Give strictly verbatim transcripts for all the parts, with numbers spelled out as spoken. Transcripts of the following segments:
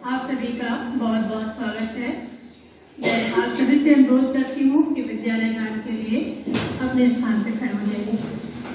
आप सभी का बहुत बहुत स्वागत है। मैं आप सभी से अनुरोध करती हूँ कि विद्यालय गान के लिए अपने स्थान पर खड़े हो जाइए।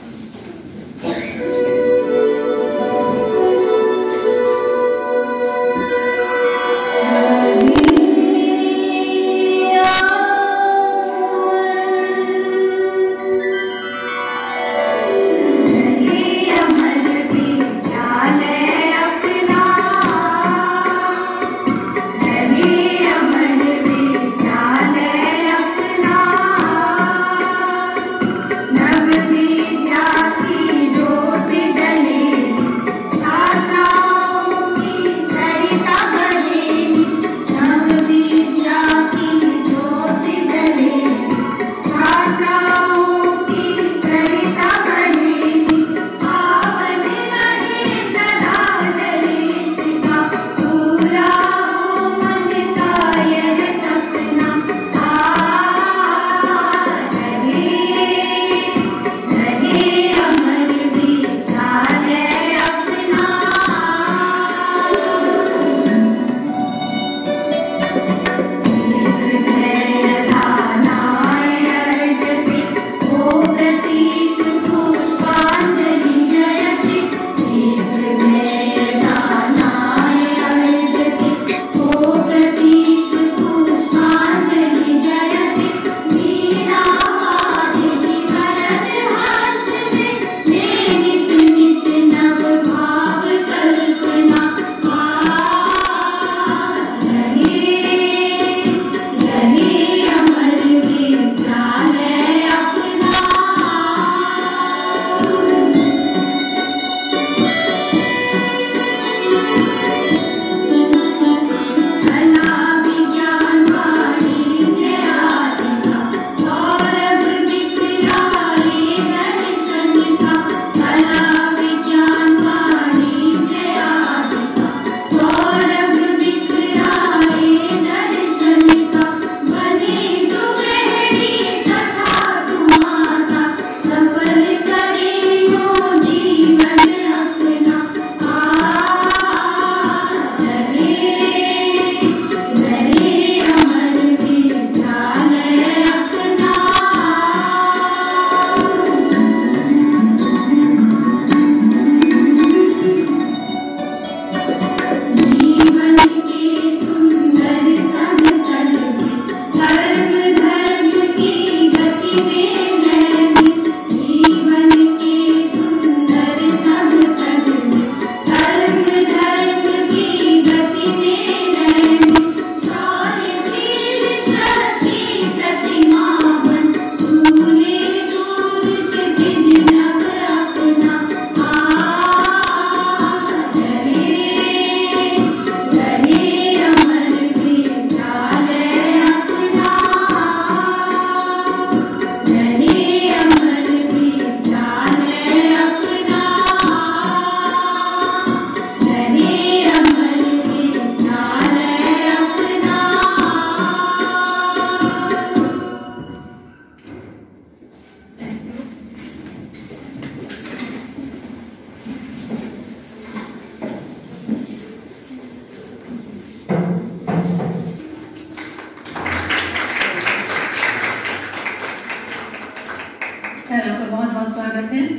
बहुत बहुत स्वागत है।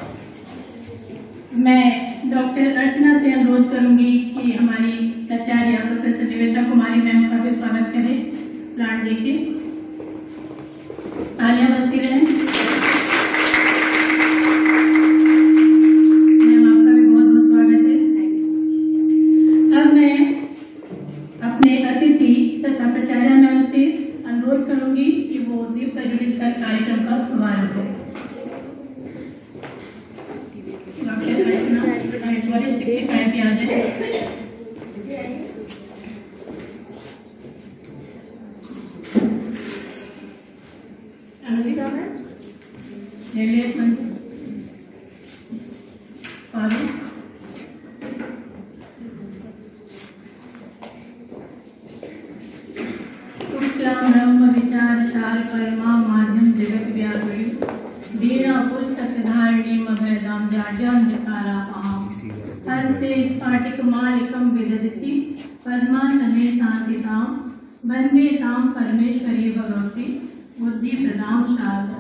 मैं डॉक्टर अर्चना से अनुरोध करूंगी कि हमारी प्राचार्य प्रोफेसर निवेदिता कुमारी मैम का भी स्वागत करें। प्लांट देखिए, तालियां बजती रहें। मैम आपका भी बहुत बहुत स्वागत है। अब मैं अपने अतिथि तथा प्राचार्य मैम से अनुरोध करूंगी कि वो दीप प्रज्वलित कर कार्यक्रम का शुभारंभ करें। वरिष्ठ शिक्षिकाएं भी आ जाए। ब्रह्म विचार सार परमा माध्यम जगत व्यापी बीना पुस्तक धारिणी मभयदाम जाड्यान विकारा हस्ते स्फाटिकमालिकं विदधति पद्मासने शान्तितां वन्दे तां परमेश्वरी भगवती बुद्धिप्रदां शारदाम्।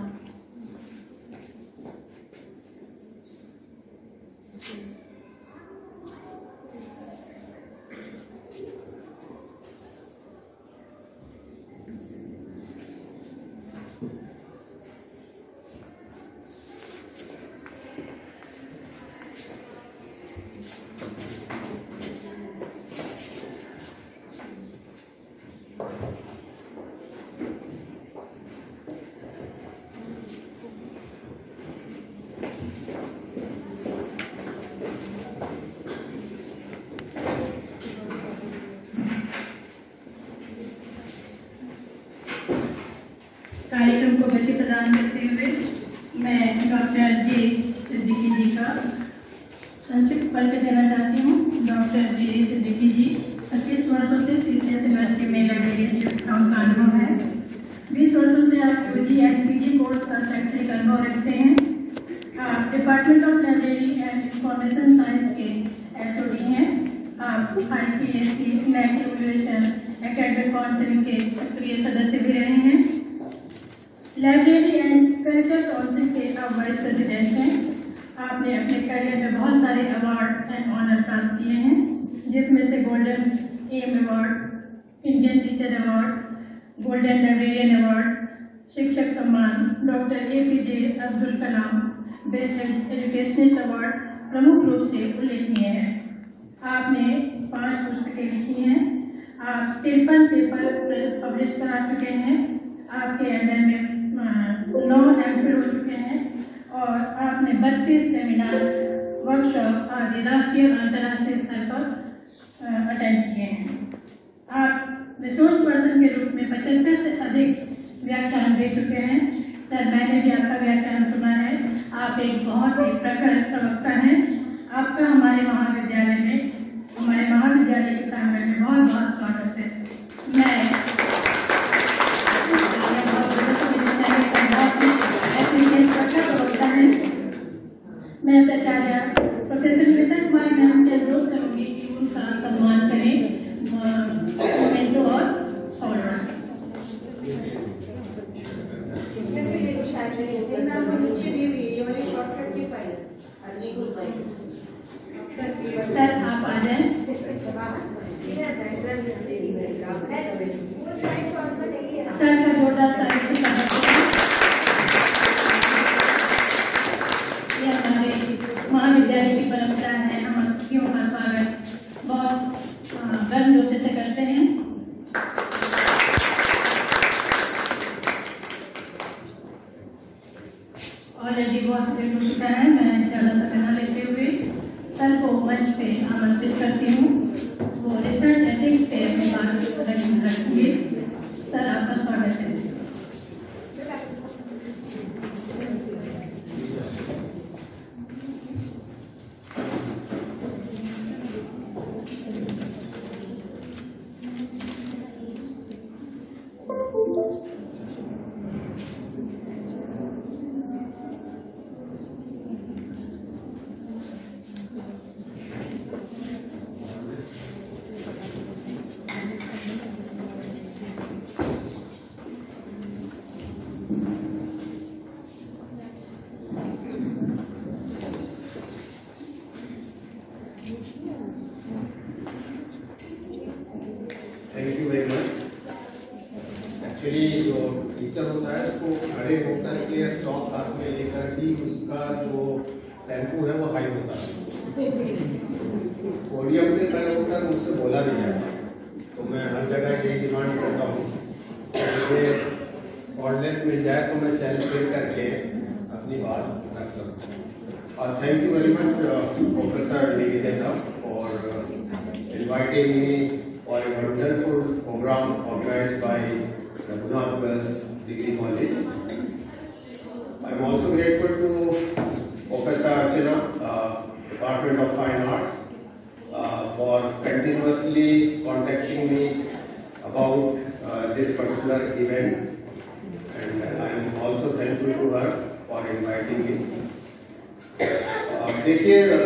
कार्यक्रम को गति प्रदान करते हुए मैं डॉक्टर जे सिद्दीकी जी का संक्षिप्त परिचय देना चाहती हूँ। डॉक्टर जे सिद्दीकी जी पच्चीस वर्षों से सीसीएस यूनिवर्सिटी में लाइब्रेरियन काम का अनुभव है। बीस वर्षों से आप यूजी एंड पीजी कोर्स का शैक्षणिक अनुभव रखते हैं। आप department of library and information science के एचओडी हैं। आप IPSC net evaluation academic counselling के सक्रिय सदस्य भी रहे हैं। लाइब्रेरी एंड कल्चर काउंसिल के आप वाइस प्रेसिडेंट हैं। आपने अपने करियर में बहुत सारे अवार्ड एंड ऑनर प्राप्त किए हैं, जिसमें से golden M award, Indian teacher award, golden librarian award, शिक्षक सम्मान, doctor A P J Abdul Kalam best educationist award प्रमुख रूप से उल्लेखनीय है। आपने पांच पुस्तकें लिखी हैं। आप तिरपन पेपर पब्लिश करा चुके हैं। आपके अंडर में नौ एमफिल हो चुके हैं और आपने बत्तीस सेमिनार, वर्कशॉप आदि राष्ट्रीय और अंतर्राष्ट्रीय स्तर पर अटेंड किए हैं। आप रिसोर्स पर्सन के रूप में पचहत्तर से अधिक व्याख्यान दे चुके हैं। सर, मैंने भी आपका व्याख्यान सुना है। आप एक बहुत ही प्रखर प्रवक्ता हैं। आपका हमारे महाविद्यालय में, हमारे महाविद्यालय के प्रांगण में बहुत बहुत स्वागत है। मैं मैं प्राचार्य प्रोफेसर निवेदिता कुमारी मैम से अनुरोध करूंगी कि उनका सम्मान करें मोमेंटो और फॉरवर्ड। इसमें से ये शायद नहीं नाम को नीचे दी हुई है, ये वाली शॉर्टकट की फाइल सर आप आ जाएं। सर का जोरदार तारीफ का महाविद्यालय की परंपरा है। हम अतिथियों का स्वागत बहुत गर्मजोशी से करते हैं। ऑलरेडी बहुत लेट हो चुका है। मैं ज़्यादा समय न लेते हुए सर को मंच पे आमंत्रित करती हूँ। वो रिसर्च एथिक्स पे अपनी बात रखेंगे। सर, आपका स्वागत है। Thank you very much. Actually जो टीचर होता है उसको खड़े होकर के टॉप हाथ में लेकर ही उसका जो टेम्पो है वो हाई होता है। पोडियम पे खड़े होकर मुझसे बोला नहीं जाता, तो मैं हर जगह यही डिमांड करता हूँ मुझे ऑर्डनेस मिल जाए तो मैं चैनल पे करके अपनी बात रख सकूँ। और thank you very much professor Nivedita for inviting me for a wonderful program organized by the Gunath Girls Degree College. I am also grateful to Professor Archana, uh, Department of Fine Arts, uh, for continuously contacting me about uh, this particular event, and I am also thankful to her for inviting me. देखिए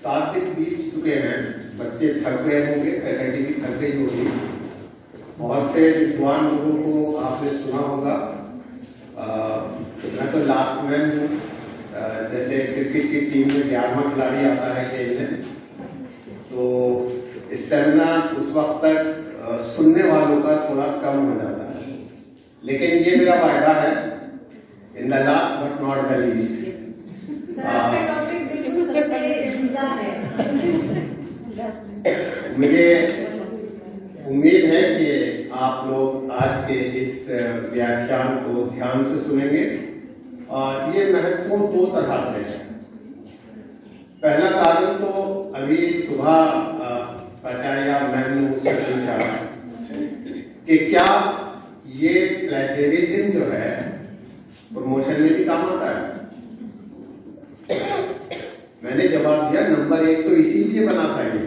सात दिन बीत चुके हैं, बच्चे थक गए होंगे, फैकल्टी भी थक गई होगी। बहुत से विद्वान लोगों को आपने सुना होगा। आ, मैं तो लास्ट मैन हूँ। जैसे क्रिकेट की टीम में ग्यारहवां खिलाड़ी आता है खेलने, तो स्टेमिना उस वक्त तक आ, सुनने वालों का थोड़ा कम हो जाता है। लेकिन ये मेरा वायदा है, in the last but not the least. मुझे उम्मीद है कि आप लोग आज के इस व्याख्यान को ध्यान से सुनेंगे और ये महत्वपूर्ण दो तरह से है। पहला कारण तो अभी सुबह प्राचार्य मैम ने मुझसे पूछा कि क्या ये प्लेजरिज्म जो है प्रमोशन में भी काम आता है। मैंने जवाब दिया, नंबर एक तो इसीलिए बना था ये।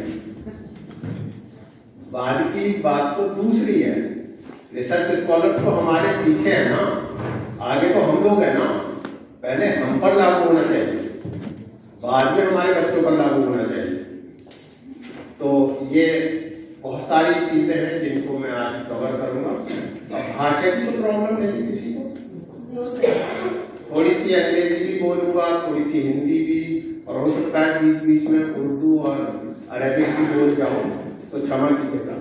बाद की बात तो दूसरी है, रिसर्च स्कॉलर्स तो हमारे पीछे है ना, आगे तो हम लोग है ना। पहले हम पर लागू होना चाहिए, बाद में हमारे बच्चों पर लागू होना चाहिए। तो ये बहुत सारी चीजें हैं जिनको मैं आज कवर करूंगा। अब भाषा की तो प्रॉब्लम नहीं किसी को, थोड़ी सी अंग्रेजी भी बोलूंगा, थोड़ी सी हिंदी भी, और हो सकता है बीच बीच में उर्दू और अरबिक भी बोल जाऊं, तो क्षमा कीजिएगा।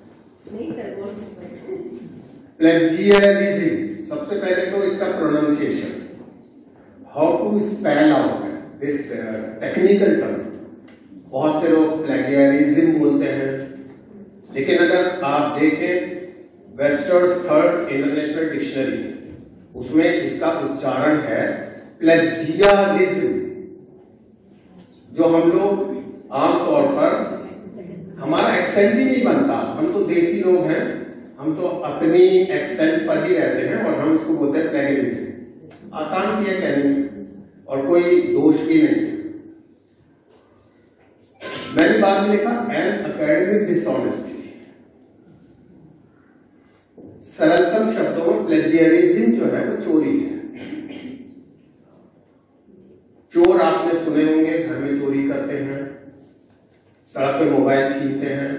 प्लेजियरिज्म, सबसे पहले तो इसका pronunciation, how to spell out this technical term. बहुत से लोग प्लेजियरिज्म बोलते हैं, लेकिन अगर आप देखें वेबस्टर्स थर्ड इंटरनेशनल डिक्शनरी, उसमें इसका उच्चारण है प्लेजियरिज्म। जो हम लोग आमतौर पर, हमारा एक्सेंट ही नहीं बनता, हम तो देसी लोग हैं, हम तो अपनी एक्सेंट पर ही रहते हैं और हम इसको बोलते हैं प्लेजियरिज्म। आसान किया कहने में और कोई दोष भी नहीं है। मैंने बाद में लिखा एन एकेडमिक डिसऑनेस्टी। सरलतम शब्दों में प्लेजियरिज्म जो है वो चोरी है। चोर आपने सुने होंगे, घर में चोरी करते हैं, सड़क पे मोबाइल छीनते हैं,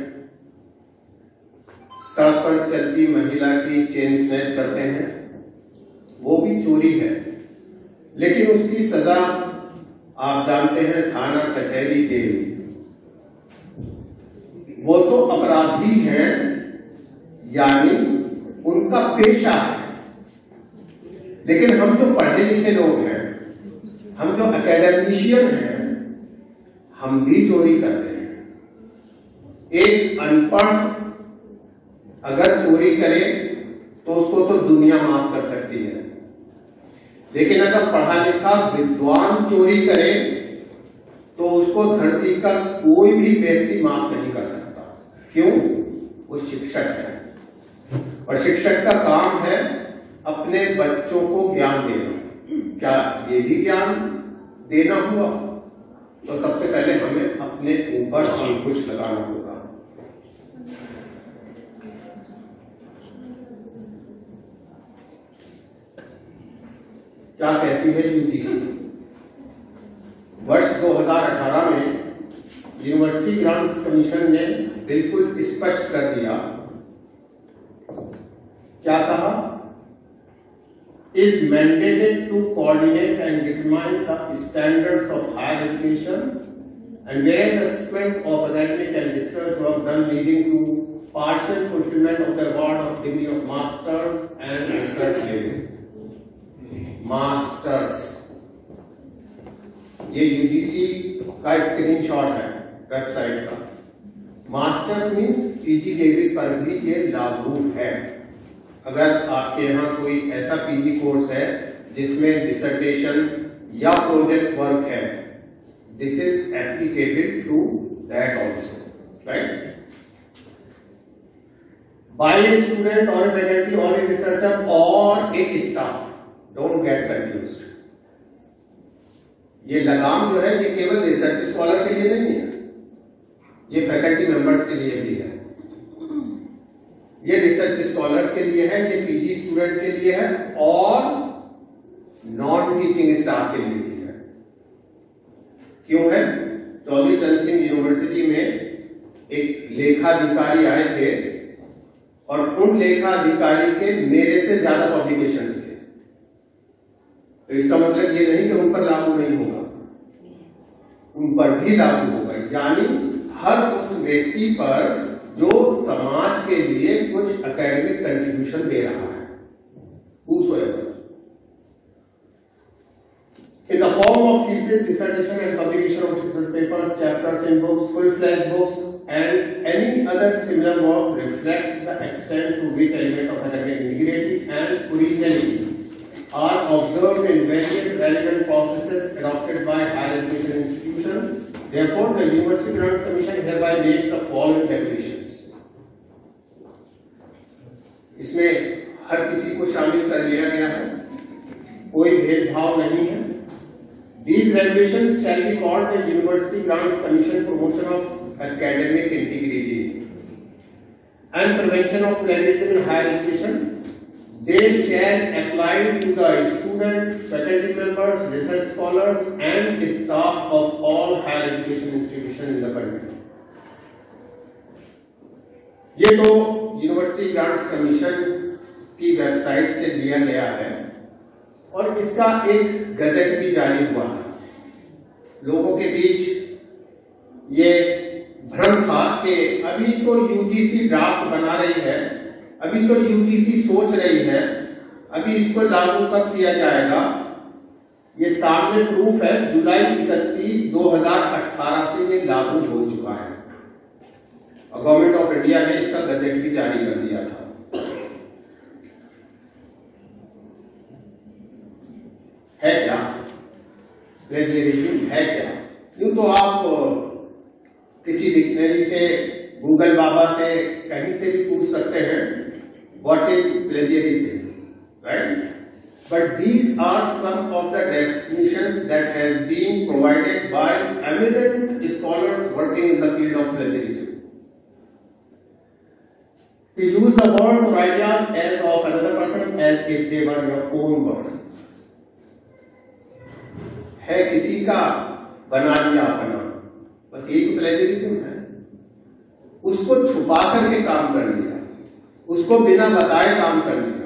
सड़क पर चलती महिला की चेन स्नैच करते हैं, वो भी चोरी है। लेकिन उसकी सजा आप जानते हैं, थाना, कचहरी, जेल। वो तो अपराधी हैं, यानी उनका पेशा है। लेकिन हम जो पढ़े लिखे लोग हैं, हम जो एकेडमिशियन हैं, हम भी चोरी करते हैं। एक अनपढ़ अगर चोरी करे तो उसको तो दुनिया माफ कर सकती है, लेकिन अगर पढ़ा लिखा विद्वान चोरी करे तो उसको धरती का कोई भी व्यक्ति माफ नहीं कर सकता। क्यों? वो शिक्षक है, और शिक्षक का काम है अपने बच्चों को ज्ञान देना। क्या ये भी ज्ञान देना हुआ? तो सबसे पहले हमें अपने ऊपर अंकुश लगाना होगा। क्या कहती है यूजीसी? वर्ष दो हज़ार अठारह में यूनिवर्सिटी ग्रांट्स कमीशन ने बिल्कुल स्पष्ट कर दिया। क्या कहा? is mandated to coordinate and determine the standards of higher education and various assessment of academic and research work done leading to partial fulfillment of the award of degree of masters and research level. Masters, ये UGC का screenshot है website का। Masters means PG level पर भी ये लागू है। अगर आपके यहाँ कोई ऐसा पीजी कोर्स है जिसमें डिसर्टेशन या प्रोजेक्ट वर्क है, this is applicable to that also, right? By a student और फैकल्टी और ए रिसर्चर और a staff, don't get confused. ये लगाम जो है ये केवल रिसर्च स्कॉलर के लिए नहीं है, ये फैकल्टी मेंबर्स के लिए भी है, ये रिसर्च स्कॉलर्स के लिए है, ये पीजी स्टूडेंट के लिए है और नॉन टीचिंग स्टाफ के लिए भी है। क्यों है? चौधरी चरण सिंह यूनिवर्सिटी में एक लेखाधिकारी आए थे और उन लेखाधिकारी के मेरे से ज्यादा पब्लिकेशंस थे। तो इसका मतलब ये नहीं कि उन पर लागू नहीं होगा, उन पर भी लागू होगा। यानी हर उस व्यक्ति पर जो समाज के लिए कुछ एकेडमिक कंट्रीब्यूशन दे रहा है, whosoever, in the form of thesis, dissertation and publication of research papers, chapters in books, full-fledged books and any other similar work reflects the extent to which element of academic integrity and originality are observed in various relevant processes adopted by higher education institutions. Therefore, the University Grants Commission hereby makes the following declarations. इसमें हर किसी को शामिल कर लिया गया है, कोई भेदभाव नहीं है। These regulations shall be called the University Grants Commission Promotion of Academic Integrity and Prevention of Plagiarism in Higher Education. They shall apply to the student, faculty members, research scholars and staff of all higher education institutions in the country. ये तो university grants commission की website से लिया गया है और इसका एक गजट भी जारी हुआ है। लोगों के बीच ये भ्रम था कि अभी तो यूजीसी ड्राफ्ट बना रही है, अभी तो यूजीसी सोच रही है, अभी इसको लागू कब किया जाएगा। ये सामने प्रूफ है, जुलाई इकतीस दो हज़ार अठारह से ये लागू हो चुका है और गवर्नमेंट ऑफ इंडिया ने इसका गजट भी जारी कर दिया था। है क्या प्लेजियरिज्म, है क्या? यूं तो आप किसी डिक्शनरी से, गूगल बाबा से, कहीं से भी पूछ सकते हैं what is plagiarism, right? But these are some of the definitions that has been provided by eminent scholars working in the field of plagiarism. To use the words or ideas as of another person as if they were your own words. है किसी का बना लिया अपना, बस यही तो plagiarism है। उसको छुपा करके काम कर लिया, उसको बिना बताए काम कर लिया।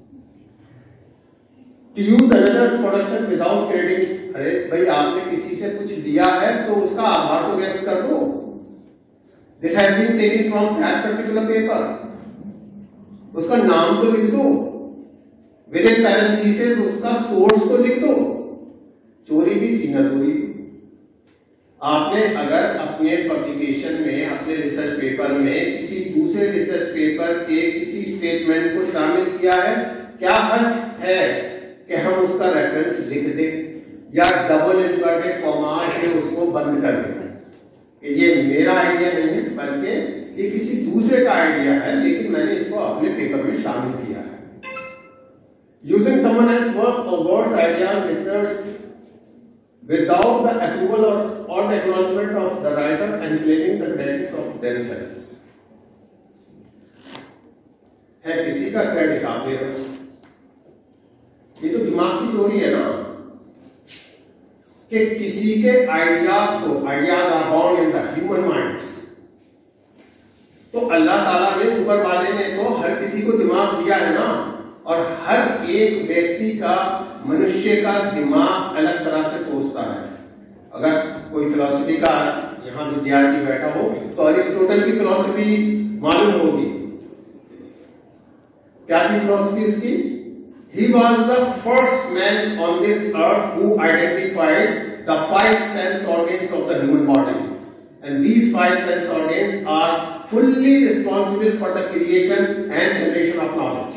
To use another's production without crediting, अरे भाई आपने किसी से कुछ लिया है तो उसका आभार तो व्यक्त कर दो। This has been taken from that particular paper, उसका नाम तो लिख दो, within parentheses उसका सोर्स तो लिख दो। चोरी भी सीना चोरी भी। आपने अगर अपने पब्लिकेशन में, अपने रिसर्च पेपर में किसी दूसरे रिसर्च पेपर के किसी स्टेटमेंट को शामिल किया है, क्या हर्ज है कि हम उसका रेफरेंस लिख दें या डबल इन्वर्टेड कॉमा से उसको बंद कर दें। ये मेरा आइडिया नहीं है, बल्कि ये किसी दूसरे का आइडिया है, लेकिन मैंने इसको अपने पेपर में शामिल किया है। यूजिंग समवन एल्स वर्क और words, ideas, research without the approval or, or the acknowledgement of the writer and claiming the credits of themselves. है किसी का क्रेडिट आप ले रहे हो, ये तो दिमाग की चोरी है ना, कि किसी के आइडियाज को, ideas are born in the human minds, तो अल्लाह ताला ने, ऊपर वाले ने तो हर किसी को दिमाग दिया है ना, और हर एक व्यक्ति का, मनुष्य का दिमाग अलग तरह से सोचता है। अगर कोई फिलॉसफी का यहां विद्यार्थी बैठा हो तो अरिस्टोटल की फिलॉसफी मालूम होगी। क्या थी फिलॉसफी उसकी? He was the first man on this earth who identified the five sense organs of the human body, and these five sense organs are fully responsible for the creation and generation of knowledge.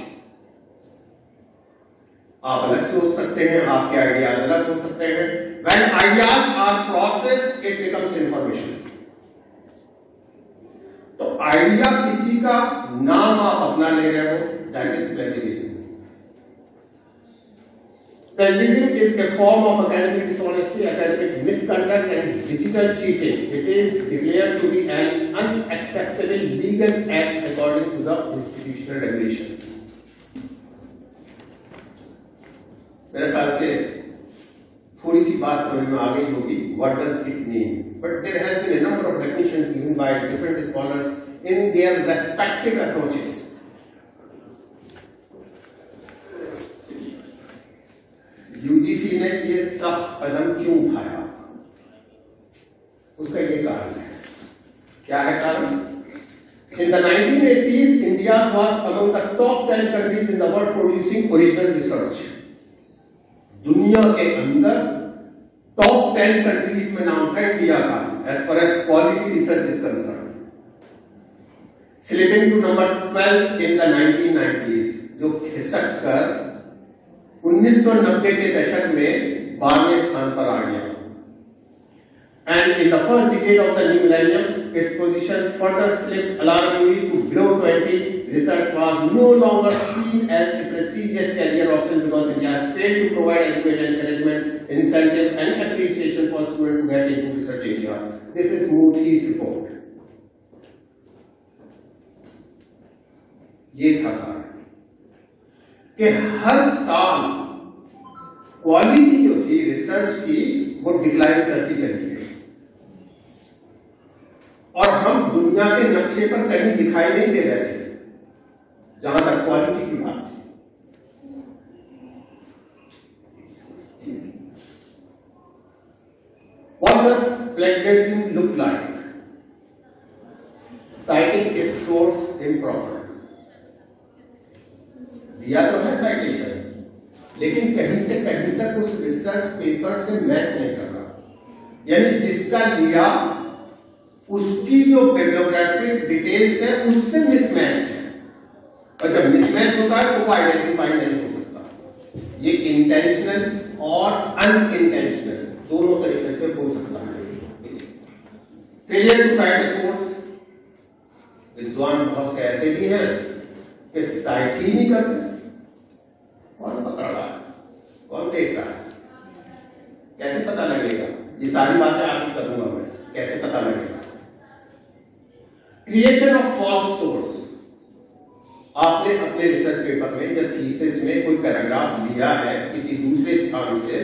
आप अलग सोच सकते हैं, आपके ideas अलग हो सकते हैं। When ideas are processed, it becomes information. तो आइडिया किसी का, नाम आप अपना ले रहे हो, that is plagiarism. Plagiarism is a form of academic dishonesty, academic misconduct, and digital cheating. It is declared to be an unacceptable legal act according to the institutional regulations. मेरे ख्याल से थोड़ी सी बात समझ में आ गई होगी, what does it mean. but there has been a number of definitions given by different scholars in their respective approaches. UGC ने ये सख्त कदम क्यों उठाया, उसका ये कारण है। क्या है कारण? In the nineteen eighties, India was among the top ten countries in the world producing original research. दुनिया के अंदर टॉप टेन कंट्रीज में नाम था इंडिया का as far as quality research is concerned. Slipping to number twelve in the nineteen nineties, जो खिसक कर उन्नीस सौ नब्बे के दशक में बारहवें स्थान पर आ गया। And in the first decade of the new millennium, its position further slipped alarmingly to below twenty. Research was no longer seen as a prestigious career option because India has failed to provide adequate encouragement, incentive, and appreciation for students to get into research area. This is Moody's report. ये था कारण कि हर साल quality जो थी research की वो decline करती चली गई और हम दुनिया के नक्शे पर कहीं दिखाई नहीं दे रहे थे जहां तक क्वालिटी की बात थी। What does plagiarism look like? Citing is source improper. दिया तो है साइटेशन, लेकिन कहीं से कहीं तक उस रिसर्च पेपर से मैच नहीं कर रहा, यानी जिसका लिया उसकी जो बिब्लियोग्राफिक डिटेल्स है उससे मिसमैच है, और जब मिसमैच होता है तो वो आइडेंटिफाई नहीं हो सकता। ये इंटेंशनल और अनइंटेंशनल दोनों तरीके से हो सकता है। फेलियर टू साइट सोर्स, विद्वान बहुत से ऐसे भी हैं कि साइट ही नहीं करते। कौन पकड़ रहा है, कौन देख रहा है, कैसे पता लगेगा? ये सारी बातें आगे करूंगा मैं, कैसे पता लगेगा? क्रिएशन ऑफ फॉल्स सोर्स, आपने अपने रिसर्च पेपर में या थीसिस में कोई पैराग्राफ लिया है किसी दूसरे स्थान से,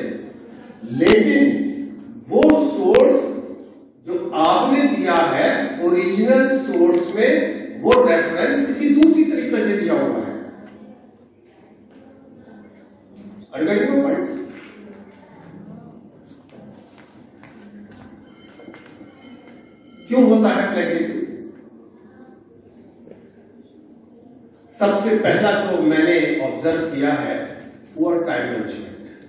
लेकिन वो सोर्स जो आपने दिया है ओरिजिनल सोर्स में वो रेफरेंस किसी दूसरी तरीके से दिया हुआ है। पॉइंट क्यों होता है प्लेगरिज्म? सबसे पहला जो मैंने ऑब्जर्व किया है poor time management,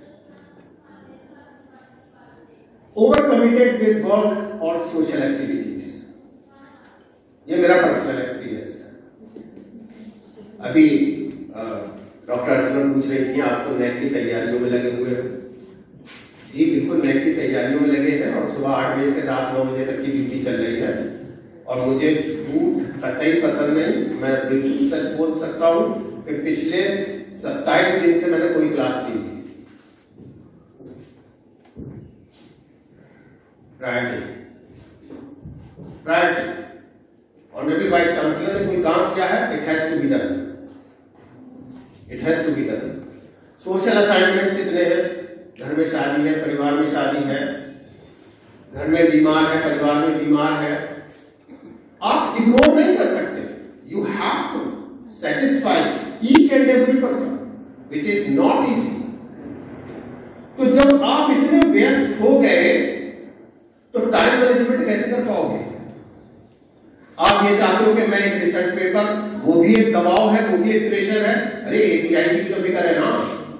over committed with work और सोशल एक्टिविटीज। ये मेरा पर्सनल एक्सपीरियंस है। अभी डॉक्टर अर्चना पूछ रही थी आप तो नेट की तैयारियों में लगे हुए हो। जी बिल्कुल, नेट की तैयारियों में लगे हैं और सुबह आठ बजे से रात नौ बजे तक की ड्यूटी चल रही है और मुझे झूठ कतई पसंद नहीं। मैं बिल्कुल सच बोल सकता हूं कि पिछले सत्ताईस दिन से मैंने कोई क्लास की थी। Priority priority honourable vice chancellor ने कोई काम किया है, it has to be done, it has to be done. Social assignments इतने हैं, घर में शादी है, परिवार में शादी है, घर में बीमार है, परिवार में बीमार है, आप इग्नोर नहीं कर सकते। You have to satisfy each and every person which is not easy. तो जब आप इतने व्यस्त हो गए तो टाइम मैनेजमेंट कैसे कर पाओगे? आप ये चाहते हो कि मैं एक रिसर्च पेपर, वो भी एक दबाव है, वो भी एक प्रेशर है। अरे एपीआई की तो फिक्र है ना।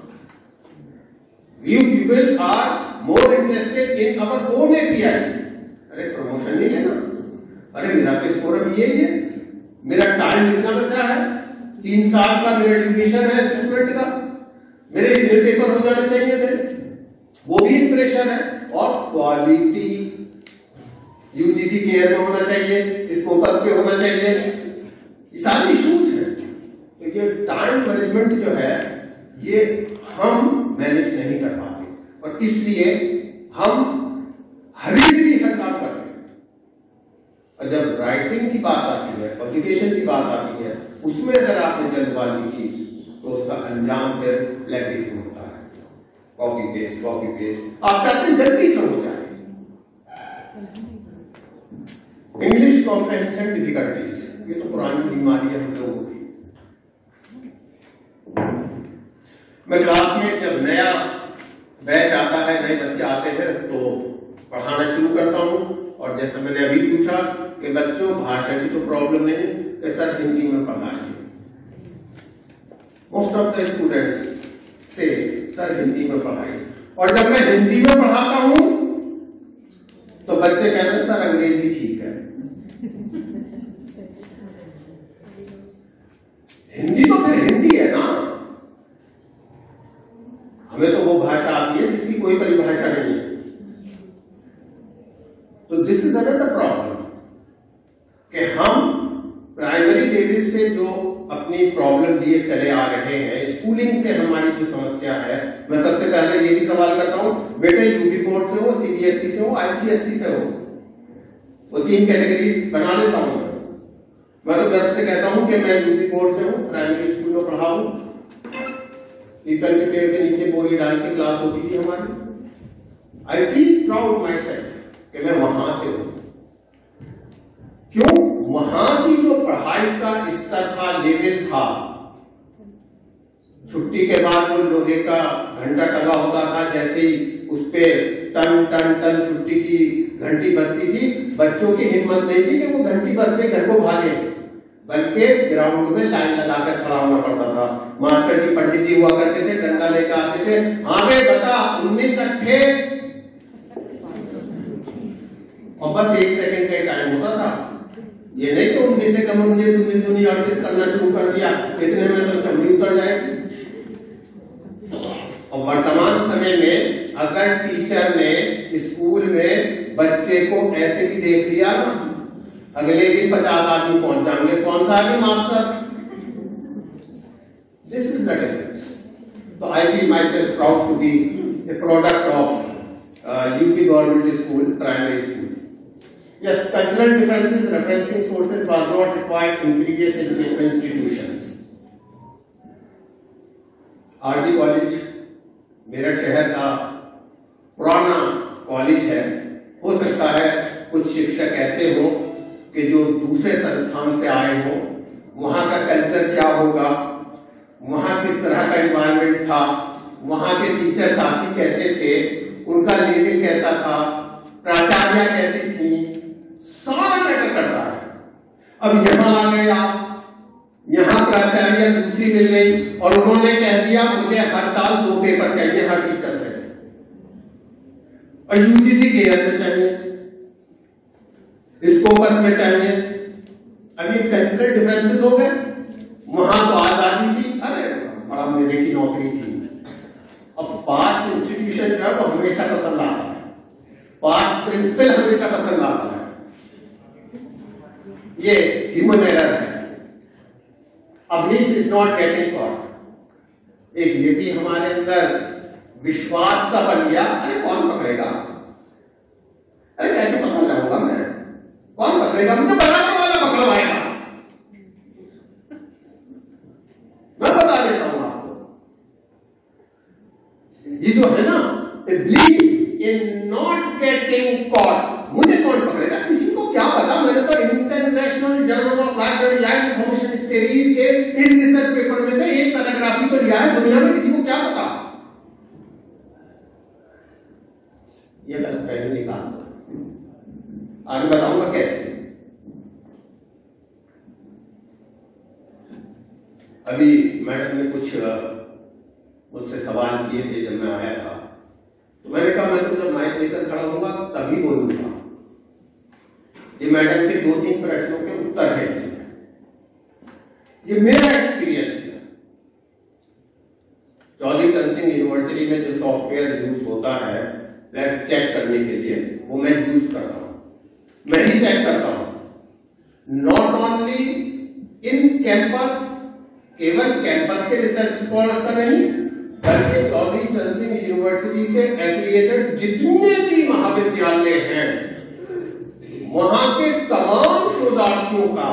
You people are more interested in our own API. अरे प्रमोशन नहीं लेना, अरे मेरा तो स्कोर अभी यही है, मेरा टाइम जितना बचा है, तीन साल का मेरा ड्यूरेशन है असेसमेंट का, मेरे इतने पेपर हो जाने चाहिए थे, वो भी एक प्रेशर है। और क्वालिटी यूजीसी केयर में होना चाहिए, स्कोपस पे होना चाहिए, ये सारे इश्यूज हैं। तो ये टाइम मैनेजमेंट जो है ये हम मैनेज नहीं कर पाते और इसलिए हम हरीली हर काम करते हैं। और जब राइटिंग की बात आती है, पब्लिकेशन की बात आती है, उसमें अगर आपने जल्दबाजी की तो उसका अंजाम फिर प्लेगरिज्म होता है। कॉपी पेस्ट कॉपी पेस्ट, आप चाहते हैं जल्दी से हो जाए, इंग्लिश कॉम्प्रहेंशन डिफिकल्टीज, ये तो पुरानी बीमारी है हम लोगों की। मैं क्लास में जब नया बैच आता है, नए बच्चे आते हैं तो पढ़ाना शुरू करता हूं, और जैसा मैंने अभी पूछा कि बच्चों भाषा की तो प्रॉब्लम नहीं है, सर हिंदी में पढ़ाइए। मोस्ट ऑफ द स्टूडेंट्स से सर हिंदी में पढ़ाइए, और जब मैं हिंदी में पढ़ाता हूं तो बच्चे कहते हैं सर अंग्रेजी ठीक है। हिंदी तो फिर हिंदी है ना, हमें तो वो भाषा आती है जिसकी कोई परिभाषा नहीं है। तो दिस इज अनदर प्रॉब्लम कि हम प्राइमरी लेवल से जो अपनी प्रॉब्लम लिए चले आ रहे हैं, स्कूलिंग से हमारी जो समस्या है, मैं सबसे पहले ये भी सवाल करता हूं, बेटे यूपी बोर्ड से हो, सीबीएसई से हो, आईसीएसई से हो, वो तीन कैटेगरीज बना लेता हूं मैं। मैं तो गर्व से कहता हूं कि मैं यूपी बोर्ड से हूं, प्राइमरी स्कूल में पढ़ा हूं, पीपल के पेड़ के नीचे बोरी डाल के क्लास होती थी हमारी। I feel proud myself कि मैं वहां से हूं। क्यों? वहां की जो पढ़ाई का स्तर था, लेवल था, छुट्टी के बाद वो लोहे का घंटा टंगा होता था, जैसे ही उस पे टन टन टन छुट्टी की घंटी बजती थी, बच्चों की हिम्मत नहीं थी कि वो घंटी बज के घर को भागे, बल्कि ग्राउंड में लाइन लगाकर खड़ा होना पड़ता था। मास्टर जी, पंडित जी हुआ करते थे, डंडा लेकर आते थे, हाँ बे बता उन्नीस अट्ठे, और बस एक सेकंड का टाइम होता था। ये नहीं कि उन्नीस से कम उन्नीस उन्नीस उन्नीस अड़तीस करना शुरू कर दिया, इतने में तो समझी उतर जाएगी। और वर्तमान समय में अगर टीचर ने स्कूल में बच्चे को ऐसे भी देख लिया ना, अगले दिन पचास आदमी पहुंच जाएंगे, कौन सा आदमी master. This is the difference. तो I feel myself proud to be a product of UP government school, primary school. Yes, cultural differences, referencing sources was not required in previous educational institutions. RG college Meerut शहर का पुराना college है। हो सकता है कुछ शिक्षक ऐसे हो कि जो दूसरे संस्थान से आए हो, वहां का कल्चर क्या होगा, वहां किस तरह का एनवायरनमेंट था, वहां के टीचर साथी कैसे थे, उनका लेवल कैसा था, प्राचार्य कैसी थी, सारा मैटर करता है। अब यहां आ गए आप, यहां प्राचार्य दूसरी मिल गई और उन्होंने कह दिया मुझे हर साल दो पेपर चाहिए हर टीचर से, और यूजीसी के अंदर चाहिए, स्कोपस में चाहिए। अभी कल्चरल डिफरेंसेस हो गए। वहां तो आजादी थी, अरे बड़ा मजे की नौकरी थी। अब पास्ट इंस्टीट्यूशन जो है वो हमेशा पसंद आता है, पास्ट प्रिंसिपल हमेशा पसंद आता है। ये ह्यूमन एरर है। अब नीच इज नॉट गेटिंग कॉट। एक ये भी हमारे अंदर विश्वास सा बन गया, अरे कौन पकड़ेगा, अरे कैसे पकड़ जाऊंगा मैं, कौन पकड़ेगा, मुझे बनाने वाला पकड़वाएगा, मैं बता देता हूं आपको। ये जो है ना, believe in not getting caught, मुझे कौन पकड़ेगा, किसी को क्या पता। मैंने तो international journal of library and information studies के इस रिसर्च पेपर में से एक पैराग्राफ तो लिया है, दुनिया में किसी को क्या पता। ये गलत पहले निकाल दो, आगे बताऊंगा कैसे। अभी मैडम ने कुछ मुझसे सवाल किए थे जब मैं आया था, तो मैंने कहा मैं तो जब माइक लेकर खड़ा होऊंगा तभी बोलूंगा। ये मैडम के दो तीन प्रश्नों के उत्तर है इसमें, ये मेरा एक्सपीरियंस है। चौधरी चरण सिंह यूनिवर्सिटी में जो सॉफ्टवेयर यूज होता है लैब चेक करने के लिए, वो मैं यूज करता हूं, मैं ही चेक करता हूं। नॉट ओनली इन कैंपस, केवल कैंपस के रिसर्च स्कॉलर्स का नहीं, बल्कि चौधरी चरण सिंह यूनिवर्सिटी से एफिलिएटेड जितने भी महाविद्यालय हैं, वहां के तमाम शोधार्थियों का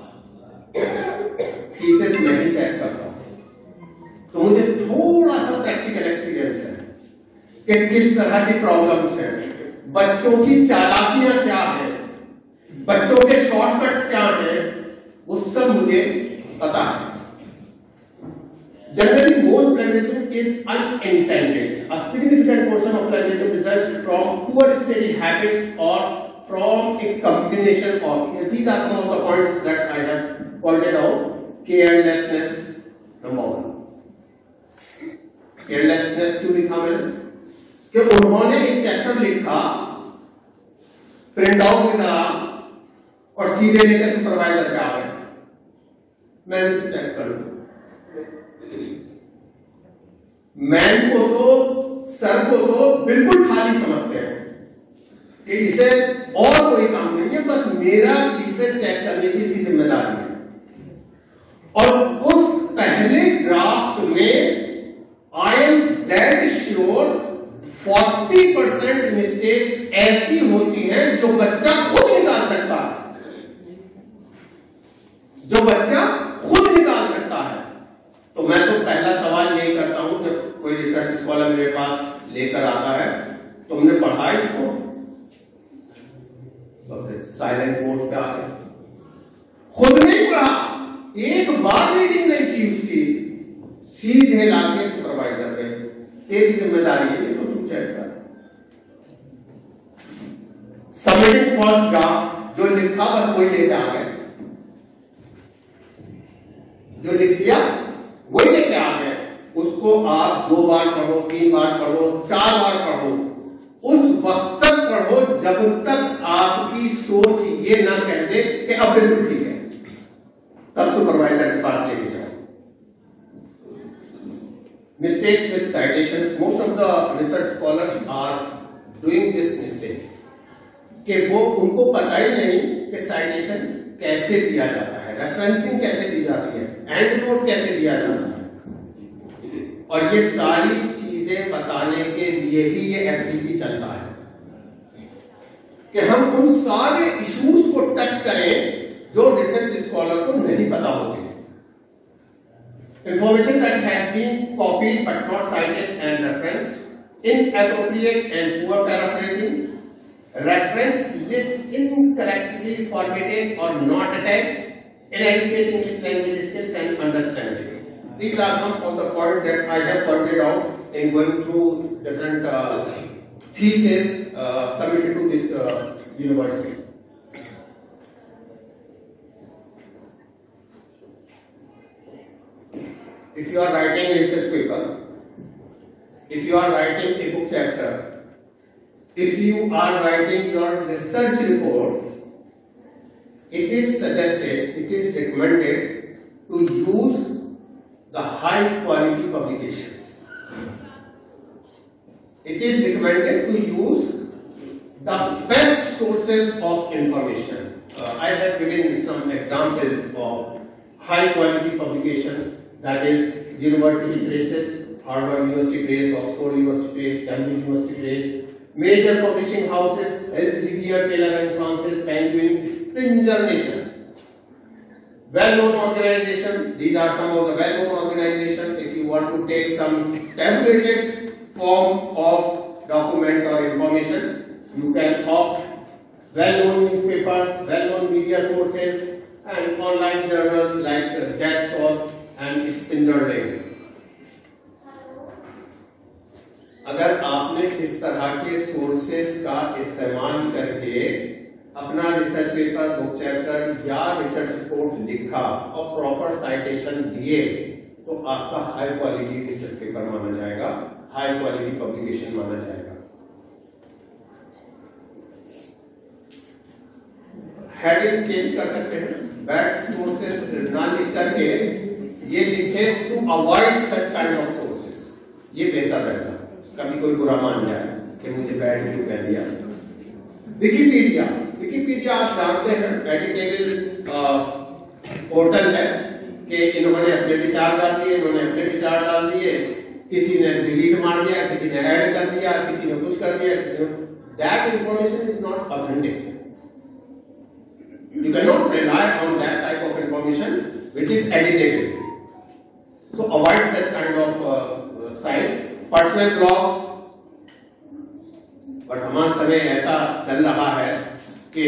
थीसिस मैं ही चेक करता हूं। तो मुझे थोड़ा सा प्रैक्टिकल एक्सपीरियंस है कि किस तरह की प्रॉब्लम्स हैं। बच्चों की चालाकियां क्या है, बच्चों के शॉर्टकट्स क्या है, वो सब मुझे पता है। Generally, most plagiarism is unintended. A significant portion of plagiarism results from poor study habits or from a combination of. These are some of the points that I have pointed out. Carelessness, number one. Carelessness क्यों लिखा मैंने? कि उन्होंने एक chapter लिखा, print out निकाला और सीधे लेकर सुपरवाइजर पे आ गए, मैं इसे चेक कर लूं। मैन को तो, सर को तो बिल्कुल खाली समझते हैं कि इसे और कोई काम नहीं है, बस मेरा चीजें चेक करने की इसकी जिम्मेदारी है। और उस पहले ड्राफ्ट में आई एम डेड श्योर चालीस परसेंट मिस्टेक्स ऐसी होती हैं जो बच्चा खुद निकाल सकता है, जो बच्चा खुद निकाल सकता है। तो मैं तो पहला सवाल यही करता हूं, जब कोई रिसर्च स्कॉलर मेरे पास लेकर आता है, तुमने पढ़ा इसको? साइलेंट मोड पे आ गए, खुद नहीं पढ़ा, एक बार रीडिंग नहीं की उसकी, सीधे लाके सुपरवाइजर पे, तेरी जिम्मेदारी है तो तुम चेक कर। सबमिटिंग फर्स्ट ड्राफ्ट, जो लिखा बस वही लेके आ गए, जो लिख दिया वही लेके आ गए। उसको आप दो बार पढ़ो, तीन बार पढ़ो, चार बार पढ़ो, उस वक्त तक पढ़ो जब तक आपकी सोच ये ना कह दे कि अब बिल्कुल ठीक है, तब सुपरवाइजर के पास लेके जाओ। Mistakes with citations, most of the research scholars are doing this mistake कि वो, उनको पता ही नहीं कि साइटेशन कैसे दिया जाता है, रेफरेंसिंग कैसे दी जाती है, एंड नोट कैसे दिया जाता है। और ये सारी चीजें बताने के लिए ही ये एफडीपी चलता है कि हम उन सारे इश्यूज को टच करें जो रिसर्च स्कॉलर को नहीं पता होते। Information that has been copied but not cited and referenced, inappropriate and poor paraphrasing, reference list incorrectly formatted or not attached, inadequate English language skills and understanding. These are some of the points that I have pointed out in going through different uh, theses uh, submitted to this uh, university. If you are writing a research paper, if you are writing a book chapter, if you are writing your research report, it is suggested, it is recommended to use the high quality publications. It is recommended to use the best sources of information. Uh, I have given some examples of high quality publications, that is university presses, Harvard University Press, Oxford University Press, Cambridge University Press, major publishing houses, Elsevier, Taylor and Francis, Penguin, Springer Nature. Well-known organization, these are some of the well-known organizations. If you want to take some tabulated form of document or information, you can opt well-known newspapers, well-known media sources and online journals like uh, JASTOR and Spinderling. अगर आपने इस तरह के sources का इस्तेमाल करके अपना research paper, book chapter या रिसर्च रिपोर्ट लिखा और प्रॉपर साइटेशन दिए, तो आपका हाई क्वालिटी रिसर्च पेपर माना जाएगा, हाई क्वालिटी पब्लिकेशन माना जाएगा। हेडिंग चेंज कर सकते हैं, बैड सोर्सेस ना लिख करके ये लिखे to avoid such kind of sources, ये बेहतर रहेगा। कभी कोई बुरा मान जाए कि मुझे बैड क्यों कह दिया। विकिपीडिया, विकिपीडिया आप जानते हैं एडिटेबल पोर्टल है कि इन्होंने अपने विचार डाल दिए, इन्होंने अपने विचार डाल दिए, किसी ने डिलीट मार दिया, किसी ने ऐड कर दिया, किसी ने कुछ कर दिया, किसी ने, that information is not authentic. You cannot rely on that type of information which is edited. So avoid such kind of uh, sites. Personal blogs, वर्तमान समय ऐसा चल रहा है कि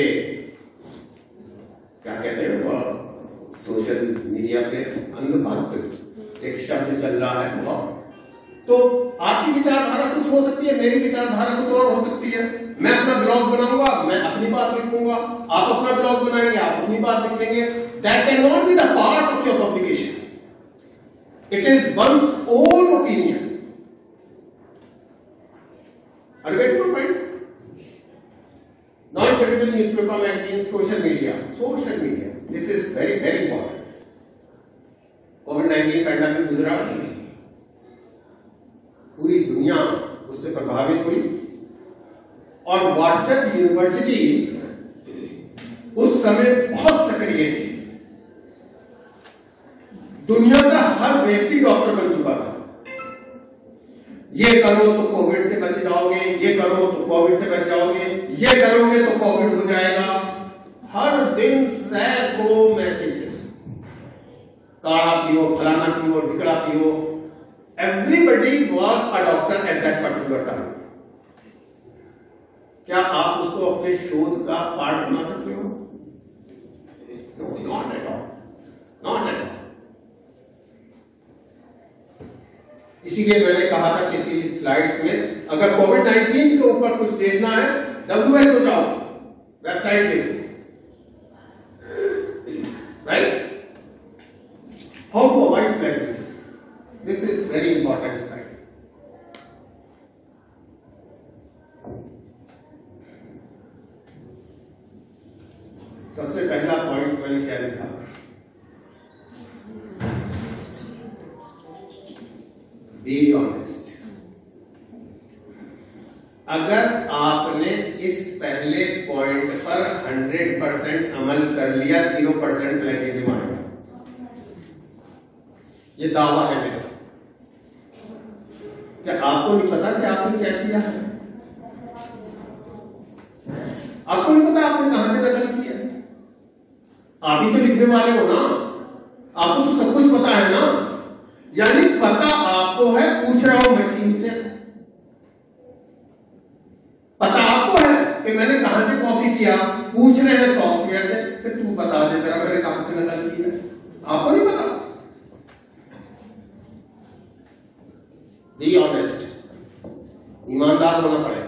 क्या कहते हैं वो सोशल मीडिया पे अंधभक्त एक शब्द चल रहा है बहुत। तो आपकी विचारधारा कुछ हो सकती है, मेरी विचारधारा कुछ और हो सकती है। मैं अपना ब्लॉग बनाऊंगा, मैं अपनी बात लिखूंगा, आप अपना ब्लॉग बनाएंगे, आप अपनी बात लिखेंगे। That can not be the part of your publication, it is one's own opinion. Are you getting my point? Non-credible newspaper, magazines, social media. Social media. This is very, very important. COVID nineteen pandemic गुजरा, पूरी दुनिया उससे प्रभावित हुई और WhatsApp university उस समय बहुत सक्रिय थी। दुनिया का हर व्यक्ति डॉक्टर बन चुका था। ये करो तो कोविड से बच जाओगे, ये करो तो कोविड से बच जाओगे, ये करोगे तो कोविड हो जाएगा। हर दिन सैकड़ों मैसेजेस, काढ़ा पियो, फलाना पियो, ढिकड़ा पियो। Everybody was a doctor at that particular time. क्या आप उसको अपने शोध का पार्ट बना सकते हो? No, not at all, not at all. इसीलिए मैंने कहा था पिछली स्लाइड्स में, अगर कोविड नाइनटीन के ऊपर कुछ देखना है, डब्ल्यू एच ओ जाओ, वेबसाइट देखो, right? How to avoid plagiarism, this is very important side. सबसे पहला पॉइंट मैंने क्या लिखा? Be honest. अगर आपने इस पहले पॉइंट पर हंड्रेड परसेंट अमल कर लिया, जीरो परसेंट प्लेगरिज्म आएगा। ये दावा है मेरा। क्या आपको नहीं पता कि आपने क्या किया है? आपको नहीं पता आपने कहां से नकल की है? आप ही तो लिखने वाले हो ना, आपको तो सब कुछ पता है ना। यानी पता आपको है, पूछ रहा हूं मशीन से। पता आपको है कि मैंने कहां से कॉपी किया, पूछ रहे हैं सॉफ्टवेयर से कि तू बता दे जरा मैंने कहां से नकल की है। आपको नहीं पता। बी ऑनेस्ट, ईमानदार होना पड़ेगा।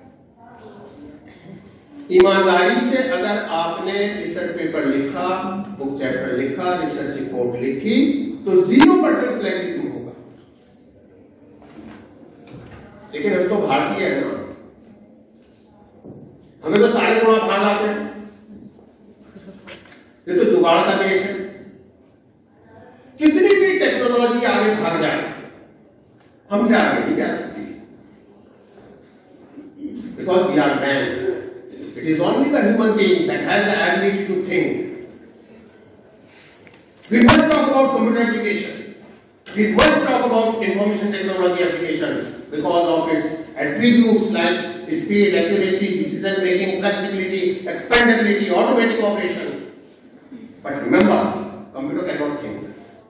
ईमानदारी से अगर आपने रिसर्च पेपर लिखा, बुक चैप्टर लिखा, रिसर्च रिपोर्ट लिखी, तो जीरो परसेंट प्लेगरिज्म होगा। लेकिन हम तो भारतीय है ना, हमें तो सारे गुणा भाग आते हैं। ये तो जुगाड़ का देश है। कितनी भी टेक्नोलॉजी आगे भाग जाए, हमसे आगे नहीं जा सकती, because we are man. It is only the human being that has the ability to think. We must talk about computer application. We must talk about information technology application because of its attributes like speed, accuracy, decision making, flexibility, expandability, automatic operation. But remember, computer cannot think.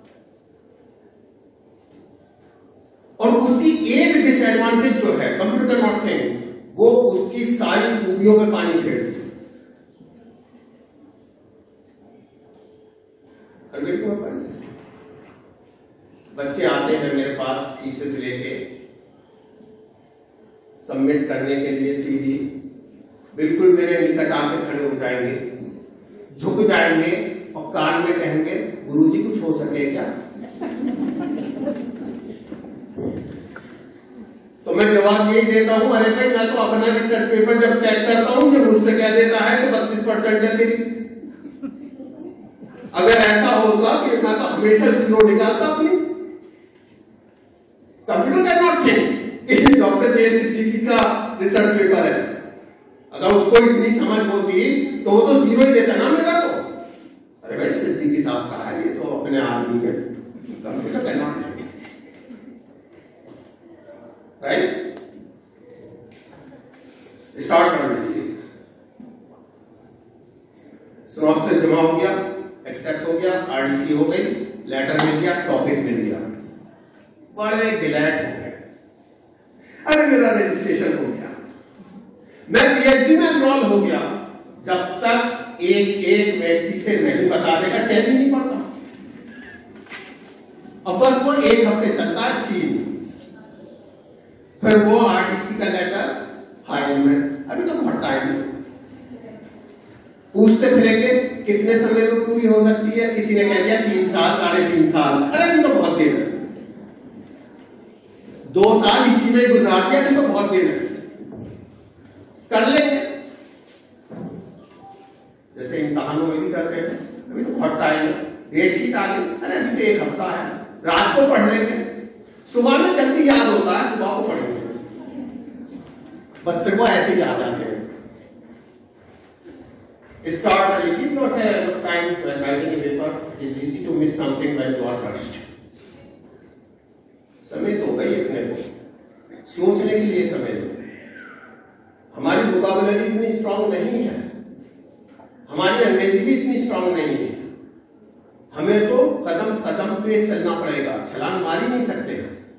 और उसकी एक disadvantage जो है, computer cannot think, वो उसकी सारी खूबियों में पानी फेरती है। बच्चे आते हैं मेरे पास थीसिस लेके, सबमिट करने के लिए सीधी बिल्कुल मेरे निकट आके खड़े हो जाएंगे, झुक जाएंगे और कान में कहेंगे, गुरुजी कुछ हो सके क्या? तो मैं जवाब यही देता हूं, अरे भाई मैं तो अपना रिसर्च पेपर जब चेक करता हूं, जब मुझसे क्या देता है कि बत्तीस परसेंट है तेरी। अगर ऐसा होता कि मैं तो हमेशा जीरो निकालता अपनी। Computer can not think. Doctor J Siddiqui का रिसर्च पेपर है, अगर उसको इतनी समझ होती तो वो तो जीरो ही देता ना मेरा। तो अरे भाई सिद्दीकी साहब कहा है, ये तो अपने आदमी है। Computer can not think, right? Start कर लीजिए। सिनॉप्सिस जमा हो गया, एक्सेप्ट हो गया, आरडीसी हो गई, लेटर मिल गया, टॉपिक मिल गया, बड़े ग्लैड हो गए, अरे मेरा रजिस्ट्रेशन हो गया। मैं पीएचडी में एनरोल हो गया, जब तक एक एक व्यक्ति से नहीं बता देगा चैन ही नहीं पड़ता। अब बस वो एक हफ्ते चलता है सीन, फिर वो आरटीसी का लेटर फाइल में, अभी तो बहुत टाइम है, पूछते फिरेंगे कितने समय में पूरी हो सकती है, किसी ने कह दिया तीन साल साढ़े तीन साल, अरे अभी तो बहुत दिन है, दो साल इसी में गुजार दिया, अभी तो बहुत दिन है, कर लेंगे। जैसे इम्तहानों में भी करते हैं, अभी तो बहुत टाइम है, डेट शीट आ गई, अरे अभी तो एक हफ्ता है, रात को पढ़ लेंगे, सुबह में जल्दी याद होता है, सुबह को पढ़ेंगे, बस फिर वो ऐसे याद आते हैं। Start early. Give yourself time when writing a paper. It is easy to miss something when you are rushed. समय तो भाई अपने को सोचने के लिए समय दो। हमारी वोकैबुलरी इतनी स्ट्रांग नहीं है, हमारी अंग्रेजी भी इतनी स्ट्रांग नहीं है, हमें तो कदम कदम पे चलना पड़ेगा, छलांग मार ही नहीं सकते।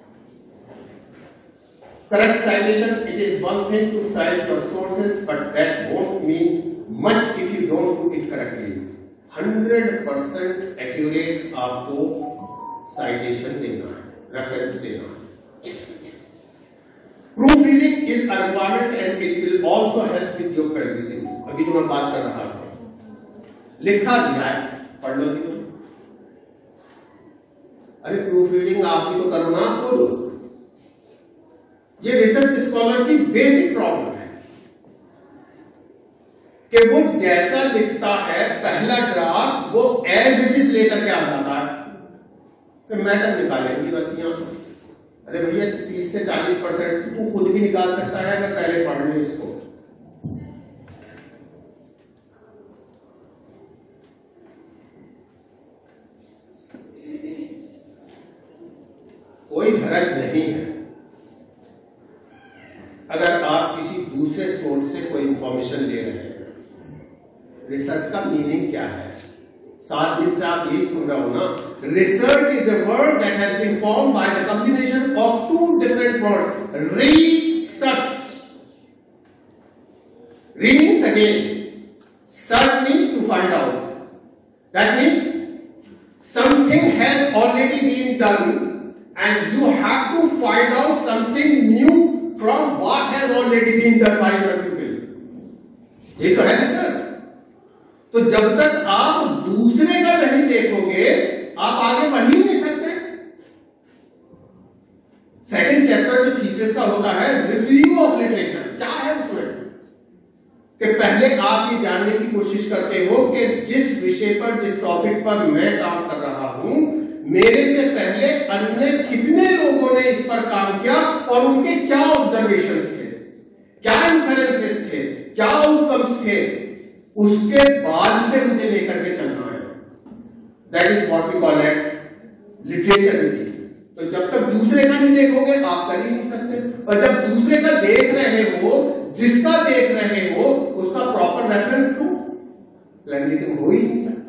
Correct citation. It is one thing to cite your sources, but that won't mean much if you don't do it correctly. hundred percent accurate आपको citation देना है, reference देना है। Proofreading is a requirement and it will also help with your criticism. अभी जो मैं बात कर रहा था, लिखा दिया है, पढ़ लो जी। अरे प्रूफरीडिंग आप ही तो करो ना, बोलो। ये रिसर्च स्कॉलर की बेसिक प्रॉब्लम है कि वो जैसा लिखता है पहला ड्राफ्ट वो एज इट इज लेकर के आ जाता है कि मैटर निकालेंगी गलतियां। अरे भैया तीस से चालीस परसेंट तू खुद भी निकाल सकता है अगर पहले पढ़ ले इसको। कोई हरज नहीं है अगर आप किसी दूसरे सोर्स से कोई इंफॉर्मेशन ले रहे हैं। रिसर्च का मीनिंग क्या है? सात दिन से आप यही सुन रहे हो ना, research is a word that has been formed by the combination of two different words, research. Re means again, search means to find out. That means something has already been done and you have to find out something new from what has already been done by other people. ये तो है research. तो जब तक आप दूसरे का नहीं देखोगे आप आगे बढ़ ही नहीं सकते। सेकंड चैप्टर जो थीसिस का होता है, रिव्यू ऑफ लिटरेचर, क्या है उसमें कि पहले आप ये जानने की कोशिश करते हो कि जिस विषय पर, जिस टॉपिक पर मैं काम कर रहा हूं, मेरे से पहले अन्य कितने लोगों ने इस पर काम किया और उनके क्या ऑब्जर्वेशंस थे, क्या इन्फरेंसेस थे, क्या आउटकम्स थे, उसके बाद से मुझे लेकर के चलना है। That is what we call it literature review. तो जब तक दूसरे का नहीं देखोगे आप कर ही नहीं सकते, और जब दूसरे का देख रहे हो, जिसका देख रहे हो उसका प्रॉपर रेफरेंस तो लैंग्वेज हो ही नहीं सकता।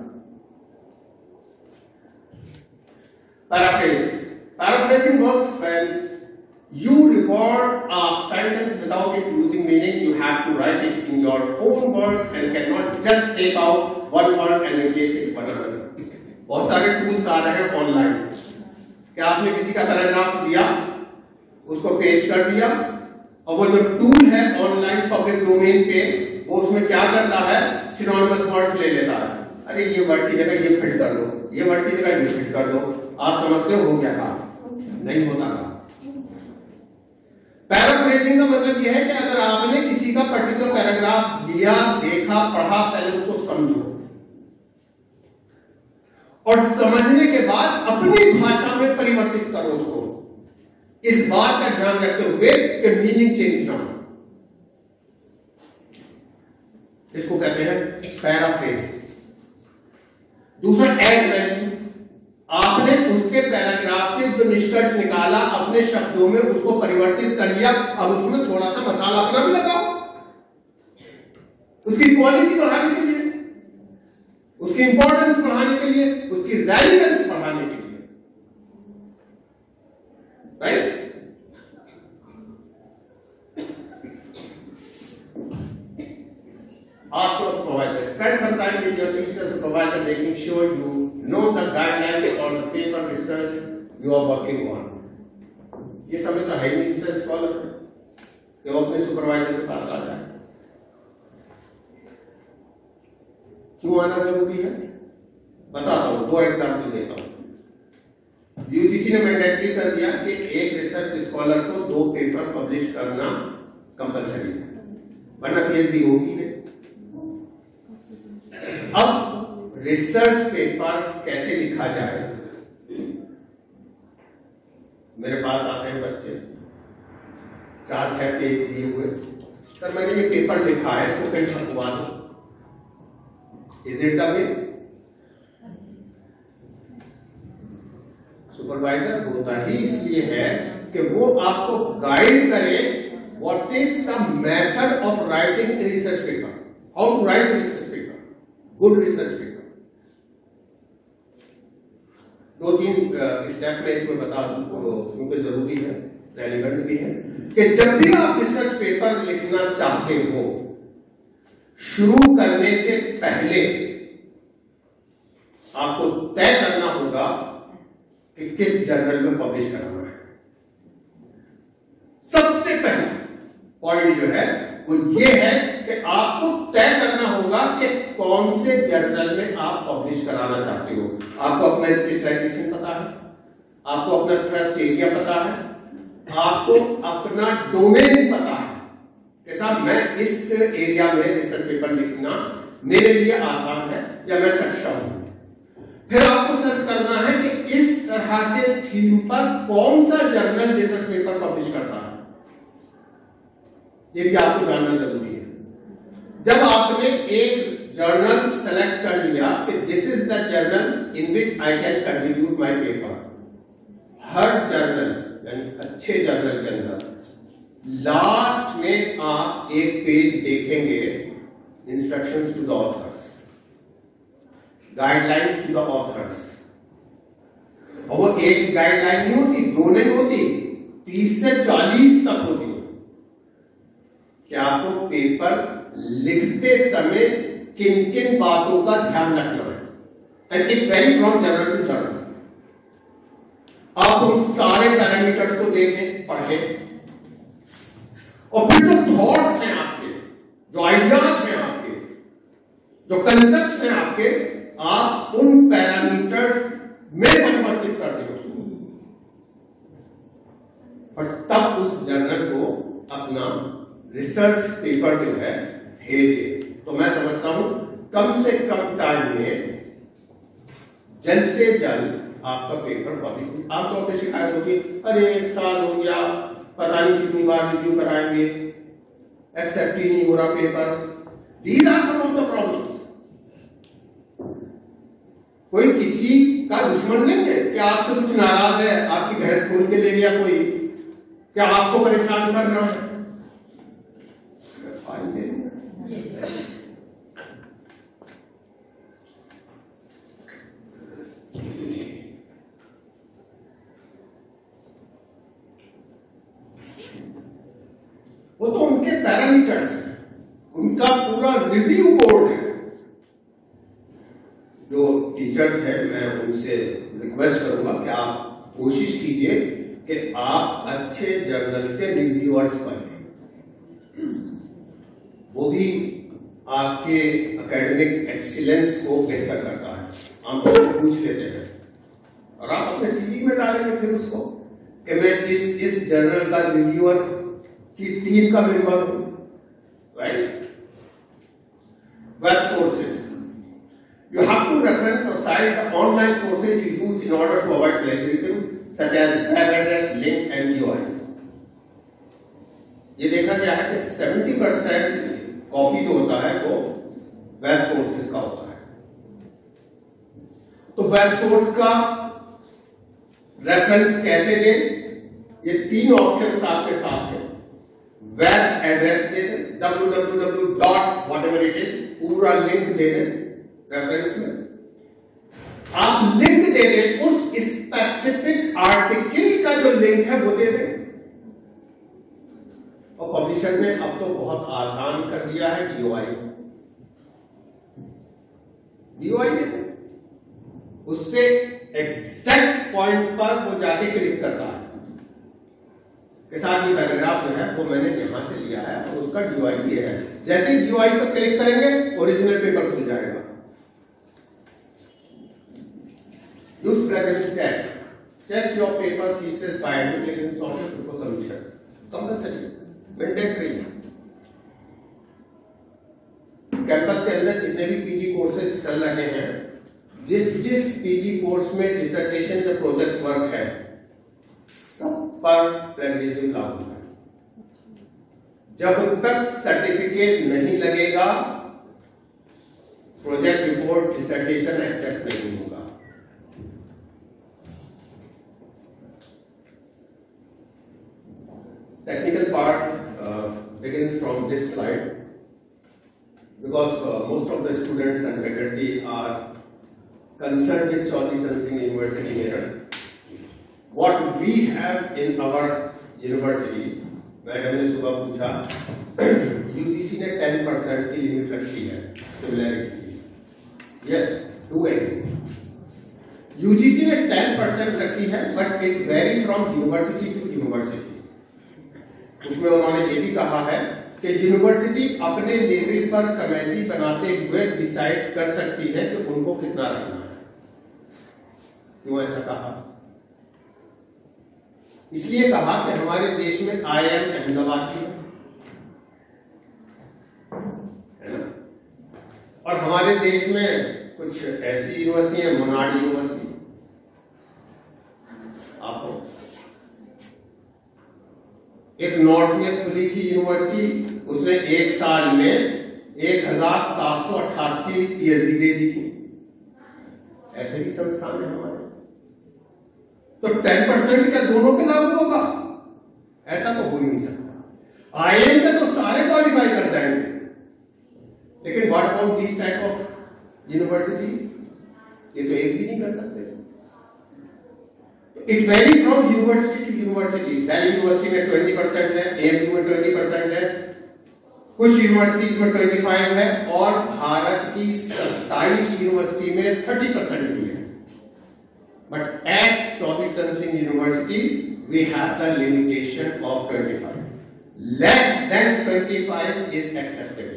Paraphrase. Paraphrasing works when you record a sentence without it losing meaning. You have to write it in your own words and cannot just take out one word and replace it with another. बहुत सारे tools आ रहे हैं online कि आपने किसी का paragraph दिया, उसको पेस्ट कर दिया, और वो जो टूल है ऑनलाइन पब्लिक डोमेन पे, वो उसमें क्या करता है, सिनोनिमस वर्ड्स ले लेता है। अरे ये वर्ड की जगह ये फिट कर दो, ये वर्ड की जगह ये फिट कर दो। आप समझते हो क्या कहा? नहीं होता कहा। पैराफ्रेजिंग का मतलब यह है कि अगर आपने किसी का पर्टिकुलर पैराग्राफ लिया, देखा, पढ़ा, पहले उसको समझो और समझने के बाद अपनी भाषा में परिवर्तित करो उसको, इस बात का ध्यान रखते हुए कि मीनिंग चेंज ना हो। इसको कहते हैं पैराफ्रेजिंग। दूसरा ऐड वैल्यू, आपने उसके पैराग्राफ से जो निष्कर्ष निकाला अपने शब्दों में उसको परिवर्तित कर लिया, अब उसमें थोड़ा सा मसाला अपना भी लगाओ, उसकी क्वालिटी बढ़ाने के लिए, उसकी इंपॉर्टेंस बढ़ाने के लिए, उसकी रेलेवेंस बढ़ाने के लिए, right? supervisor making sure you know the guidelines or the paper research you are working on. ये समय तो है ही रिसर्च स्कॉलर कि वो अपने सुपरवाइजर के पास आ जाए। क्यों आना जरूरी है बताता हूं, दो एग्जाम्पल देता हूं। यूजीसी ने मैंडेटरी कर दिया कि एक रिसर्च स्कॉलर को दो पेपर पब्लिश करना कंपलसरी है, वरना पीएचडी होगी नहीं। अब रिसर्च पेपर कैसे लिखा जाए? मेरे पास आते हैं बच्चे, चार छह पेज दिए हुए, सर मैंने ये पेपर लिखा है, इसको कहीं छपवा दो। Is it the way? Supervisor होता ही इसलिए है कि वो आपको गाइड करे what is the method of writing research paper, how to write research paper, good research paper. दो तीन स्टेप में इसमें बता दूं क्योंकि जरूरी है, रेलिवेंट भी है, कि जब भी आप रिसर्च पेपर लिखना चाहते हो, शुरू करने से पहले आपको तय करना होगा कि किस जर्नल में पब्लिश कराना है। सबसे पहला पॉइंट जो है वो ये है कि आपको तय करना होगा कि कौन से जर्नल में आप पब्लिश कराना चाहते हो। आपको अपना स्पेशलाइजेशन पता है, आपको अपना थ्रस्ट एरिया पता है, आपको अपना डोमेन पता है कि साहब मैं इस एरिया में रिसर्च पेपर लिखना मेरे लिए आसान है या मैं सक्षम हूं। फिर आपको सर्च करना है कि इस तरह के थीम पर कौन सा जर्नल रिसर्च पेपर पब्लिश करता है, ये भी आपको जानना जरूरी है। जब आपने एक जर्नल सेलेक्ट कर लिया कि this is the journal in which I can contribute my paper, हर जर्नल यानी अच्छे जर्नल के अंदर लास्ट में आप एक पेज देखेंगे, instructions to the authors, guidelines to the authors. और वो एक गाइडलाइन नहीं होती, दो नहीं होती, तीस से चालीस तक होती है कि आपको पेपर लिखते समय किन किन बातों का ध्यान रखना है। And it very from journal to journal. आप उन सारे पैरामीटर्स को देखें, पढ़ें, और फिर जो थॉट्स हैं आपके, जो आइडियाज हैं आपके, जो कंसेप्ट्स हैं आपके, आप उन पैरामीटर्स में परिवर्तित कर दें उसको, और तब उस जर्नल को अपना रिसर्च पेपर जो है भेजे। तो मैं समझता हूं कम से कम टाइम में जल्द से जल्द आपका पेपर पब्लिश। आमतौर पर शिकायत होगी, अरे एक साल हो गया, पता नहीं कितनी बार रिव्यू कराएंगे, एक्सेप्ट ही नहीं हो रहा paper. These are some of the problems. कोई किसी का दुश्मन नहीं है कि आपसे कुछ नाराज है, आपकी भैंस खोल के ले गया कोई, क्या आपको परेशान कर रहा है। वो तो उनके पैरामीटर्स हैं, उनका पूरा रिव्यू बोर्ड है। जो टीचर्स हैं मैं उनसे रिक्वेस्ट करूंगा कि आप कोशिश कीजिए कि आप अच्छे जर्नल्स के रिव्यूअर्स बने। वो भी आपके एकेडमिक एक्सीलेंस को बेहतर करता है। आप पूछ लेते हैं और आप अपने सीवी में डालेंगे फिर उसको कि मैं इस इस जर्नल का रिव्यूअर की टीम का मेंबर हूं, right. Web sources, you have to reference or cite the online sources you use in order to avoid plagiarism, such as web address, link and U R L. ये देखा गया है कि सत्तर percent copy जो होता है वो वेब सोर्सेस का होता है। तो वेब सोर्स का रेफरेंस कैसे दें? ये तीन ऑप्शंस आपके साथ हैं। वेब एड्रेस दे दें, W W W dot whatever it is, पूरा लिंक दे दें रेफरेंस में। आप लिंक दे दें, उस स्पेसिफिक आर्टिकल का जो लिंक है वो दे दें। और पब्लिशर ने अब तो बहुत आसान कर दिया है डीओआई। डीओआई देते हैं, उससे एग्जैक्ट पॉइंट पर वो जाके क्लिक करता है कि साथ ये पैराग्राफ जो है वो मैंने यहां से लिया है और उसका डीओआई ये है। जैसे ही डीओआई पर क्लिक करेंगे ओरिजिनल पेपर खुल जाएगा। Use plagiarism check, check your paper thesis by application software before submission, compulsory, mandatory. Campus के अंदर जितने भी पीजी कोर्सेज चल रहे हैं, जिस जिस पीजी कोर्स में डिसर्टेशन का प्रोजेक्ट वर्क है, सब पर प्लेगरिज्म लागू है। जब तक सर्टिफिकेट नहीं लगेगा, प्रोजेक्ट रिपोर्ट डिसर्टेशन एक्सेप्ट नहीं होगा। Technical part uh, begins from this slide because uh, most of the students and faculty are concerned with Chaudhry Chand Singh University Meerut. What we have in our university, madam ने सुबह पूछा, UGC ने ten percent की limit रखी है similarity की। Yes, do agree. UGC ने ten percent रखी है, but it very from university to university. उसमें उन्होंने ये भी कहा है कि यूनिवर्सिटी अपने लेवल पर कमेटी बनाते हुए डिसाइड कर सकती है कि उनको कितना रखना है। क्यों ऐसा कहा? इसलिए कहा कि हमारे देश में आईआईएम अहमदाबाद की है ना, और हमारे देश में कुछ ऐसी यूनिवर्सिटी है, मोनाड यूनिवर्सिटी, आपको एक नॉर्थ में खुली थी यूनिवर्सिटी, उसने एक साल में एक हजार सात सौ अट्ठासी पीएचडी दे दी थी। ऐसे ही संस्थान है हमारे। तो टेन परसेंट क्या दोनों पे लागू होगा? ऐसा तो हो ही नहीं सकता। आईआईएम के तो सारे क्वालिफाई कर जाएंगे, लेकिन what about this type of universities? ये तो एक भी नहीं कर सकते। It very from university to university. Delhi university में ट्वेंटी परसेंट है, एएमयू में ट्वेंटी परसेंट है, कुछ यूनिवर्सिटीज में ट्वेंटी फाइव है, और भारत की सत्ताईस यूनिवर्सिटी में थर्टी परसेंट भी है। But at Chaudhary Chand Singh university we have the limitation of twenty five. Less than twenty five is acceptable.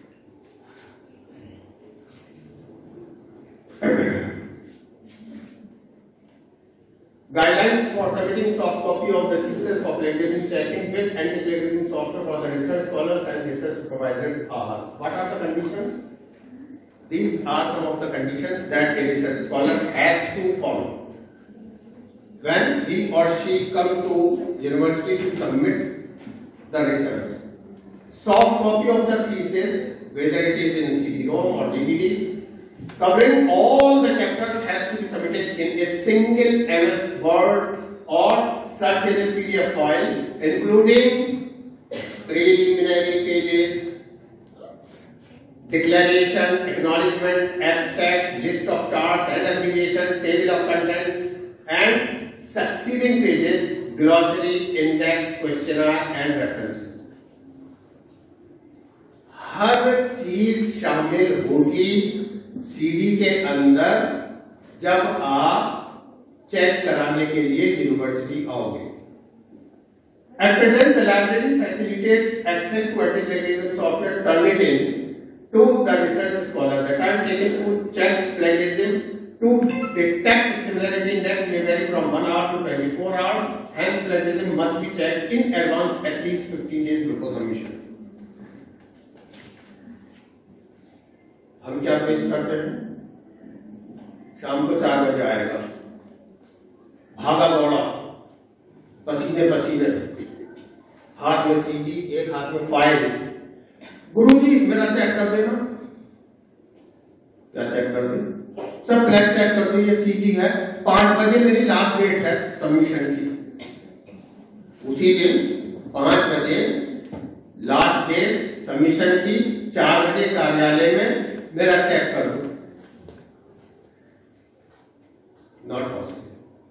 Guidelines for submitting soft copy of the thesis for plagiarism checking with anti-plagiarism software for the research scholars and research supervisors are. What are the conditions? These are some of the conditions that a research scholar has to follow when he or she come to university to submit the research. Soft copy of the thesis, whether it is in C D ROM or D V D, covering all the chapters, has to be submitted in a single M S Word or such as a P D F file, including preliminary pages, declaration, acknowledgement, abstract, list of charts and abbreviation, table of contents, and succeeding pages, glossary, index, questionnaire, and references. हर चीज शामिल होगी CD के अंदर जब आप check कराने के लिए यूनिवर्सिटी आओगे। At present, the library facilitates access to anti-plagiarism software Turnitin to the research scholar. The time taken to check plagiarism to detect similarity index may vary from one hour to twenty-four hours. Hence, plagiarism must be checked in advance at least fifteen days before submission. हम क्या face करते हैं? शाम को चार बजे आएगा, भागा दौड़ा, पसीने पसीने, हाथ में सीडी, एक हाथ में फाइल। गुरुजी मेरा चेक कर देना। क्या चेक कर दे? सर प्लेग चेक कर दो, ये सीडी है, पांच बजे मेरी लास्ट डेट है सबमिशन की। उसी दिन पांच बजे लास्ट डेट सबमिशन की, चार बजे कार्यालय में मेरा चेक कर दो। Not possible.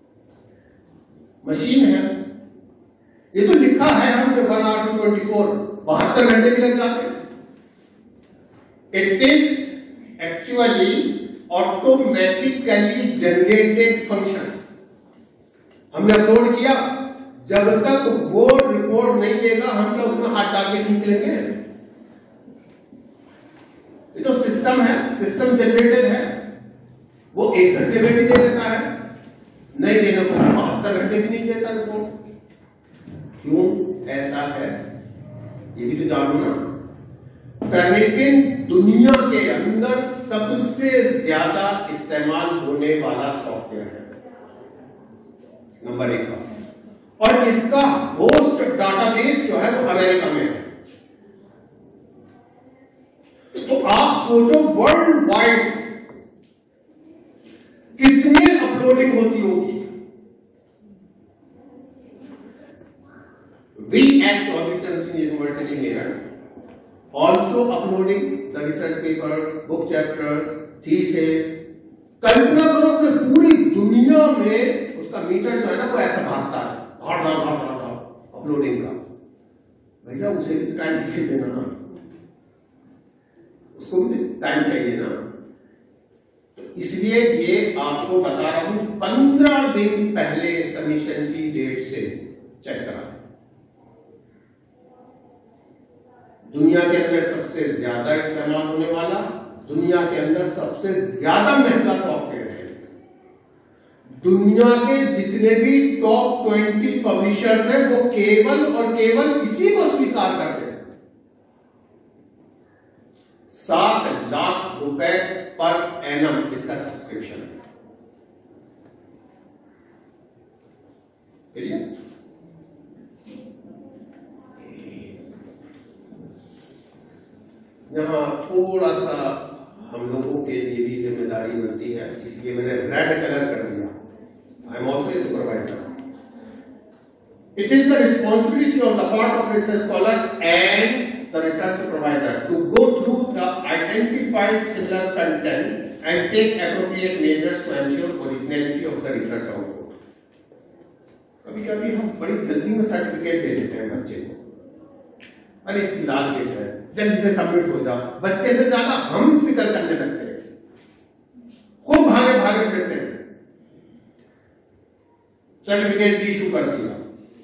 मशीन है, ये तो लिखा है हमने one hour to twenty four, बहत्तर घंटे भी लग जाते। It is actually automatically generated function हमने अपलोड किया, जब तक वो रिपोर्ट नहीं देगा हम क्या उसमें हाथ डाल के खींच लेंगे? ये तो सिस्टम है, सिस्टम जनरेटेड है, वो एक घंटे में भी दे देता है, नहीं देने को बहत्तर घंटे भी नहीं देता रिपोर्ट। क्यों ऐसा है ये भी तो जानो ना। टर्निटिन दुनिया के अंदर सबसे ज्यादा इस्तेमाल होने वाला सॉफ्टवेयर है, नंबर एक का, और इसका होस्ट डाटाबेस जो है वो अमेरिका में है। तो आप सोचो वर्ल्ड वाइड कितनी अपलोडिंग होती होगी। We at Chaudhary Singh university Meerut also uploading the research papers, book chapters, thesis। कल्पना करो कि पूरी दुनिया में उसका मीटर जो है ना वो ऐसा भागता है, भाग भाग भाग भाग भाग अपलोडिंग का। भैया उसे भी टाइम चाहिए ना, उसको भी टाइम चाहिए ना। तो इसलिए ये आपको बता रहा हूं, पंद्रह दिन पहले सबमिशन की डेट से चेक करा। दुनिया के अंदर सबसे ज्यादा इस्तेमाल होने वाला, दुनिया के अंदर सबसे ज्यादा महंगा सॉफ्टवेयर है। दुनिया के जितने भी टॉप ट्वेंटी पब्लिशर्स हैं वो केवल और केवल इसी को स्वीकार करते हैं। सात लाख रुपए पर एनम इसका सब्सक्रिप्शन है। ठीक है, यहाँ थोड़ा सा हम लोगों के लिए भी जिम्मेदारी बनती है, इसलिए मैंने रेड कलर कर दिया। I am also a supervisor. It is the responsibility on the part of research scholar and the research supervisor to go through the identified similar content and take appropriate measures to ensure originality of the research output. कभी कभी हम बड़ी जल्दी में certificate दे देते हैं बच्चे को, अरे इसकी लास्ट डेट है, जल्दी से सबमिट हो जाओ। बच्चे से ज्यादा हम फिक्र करने लगते हैं, खूब भागे भागे फिरते हैं। सर्टिफिकेट इशू कर दिया,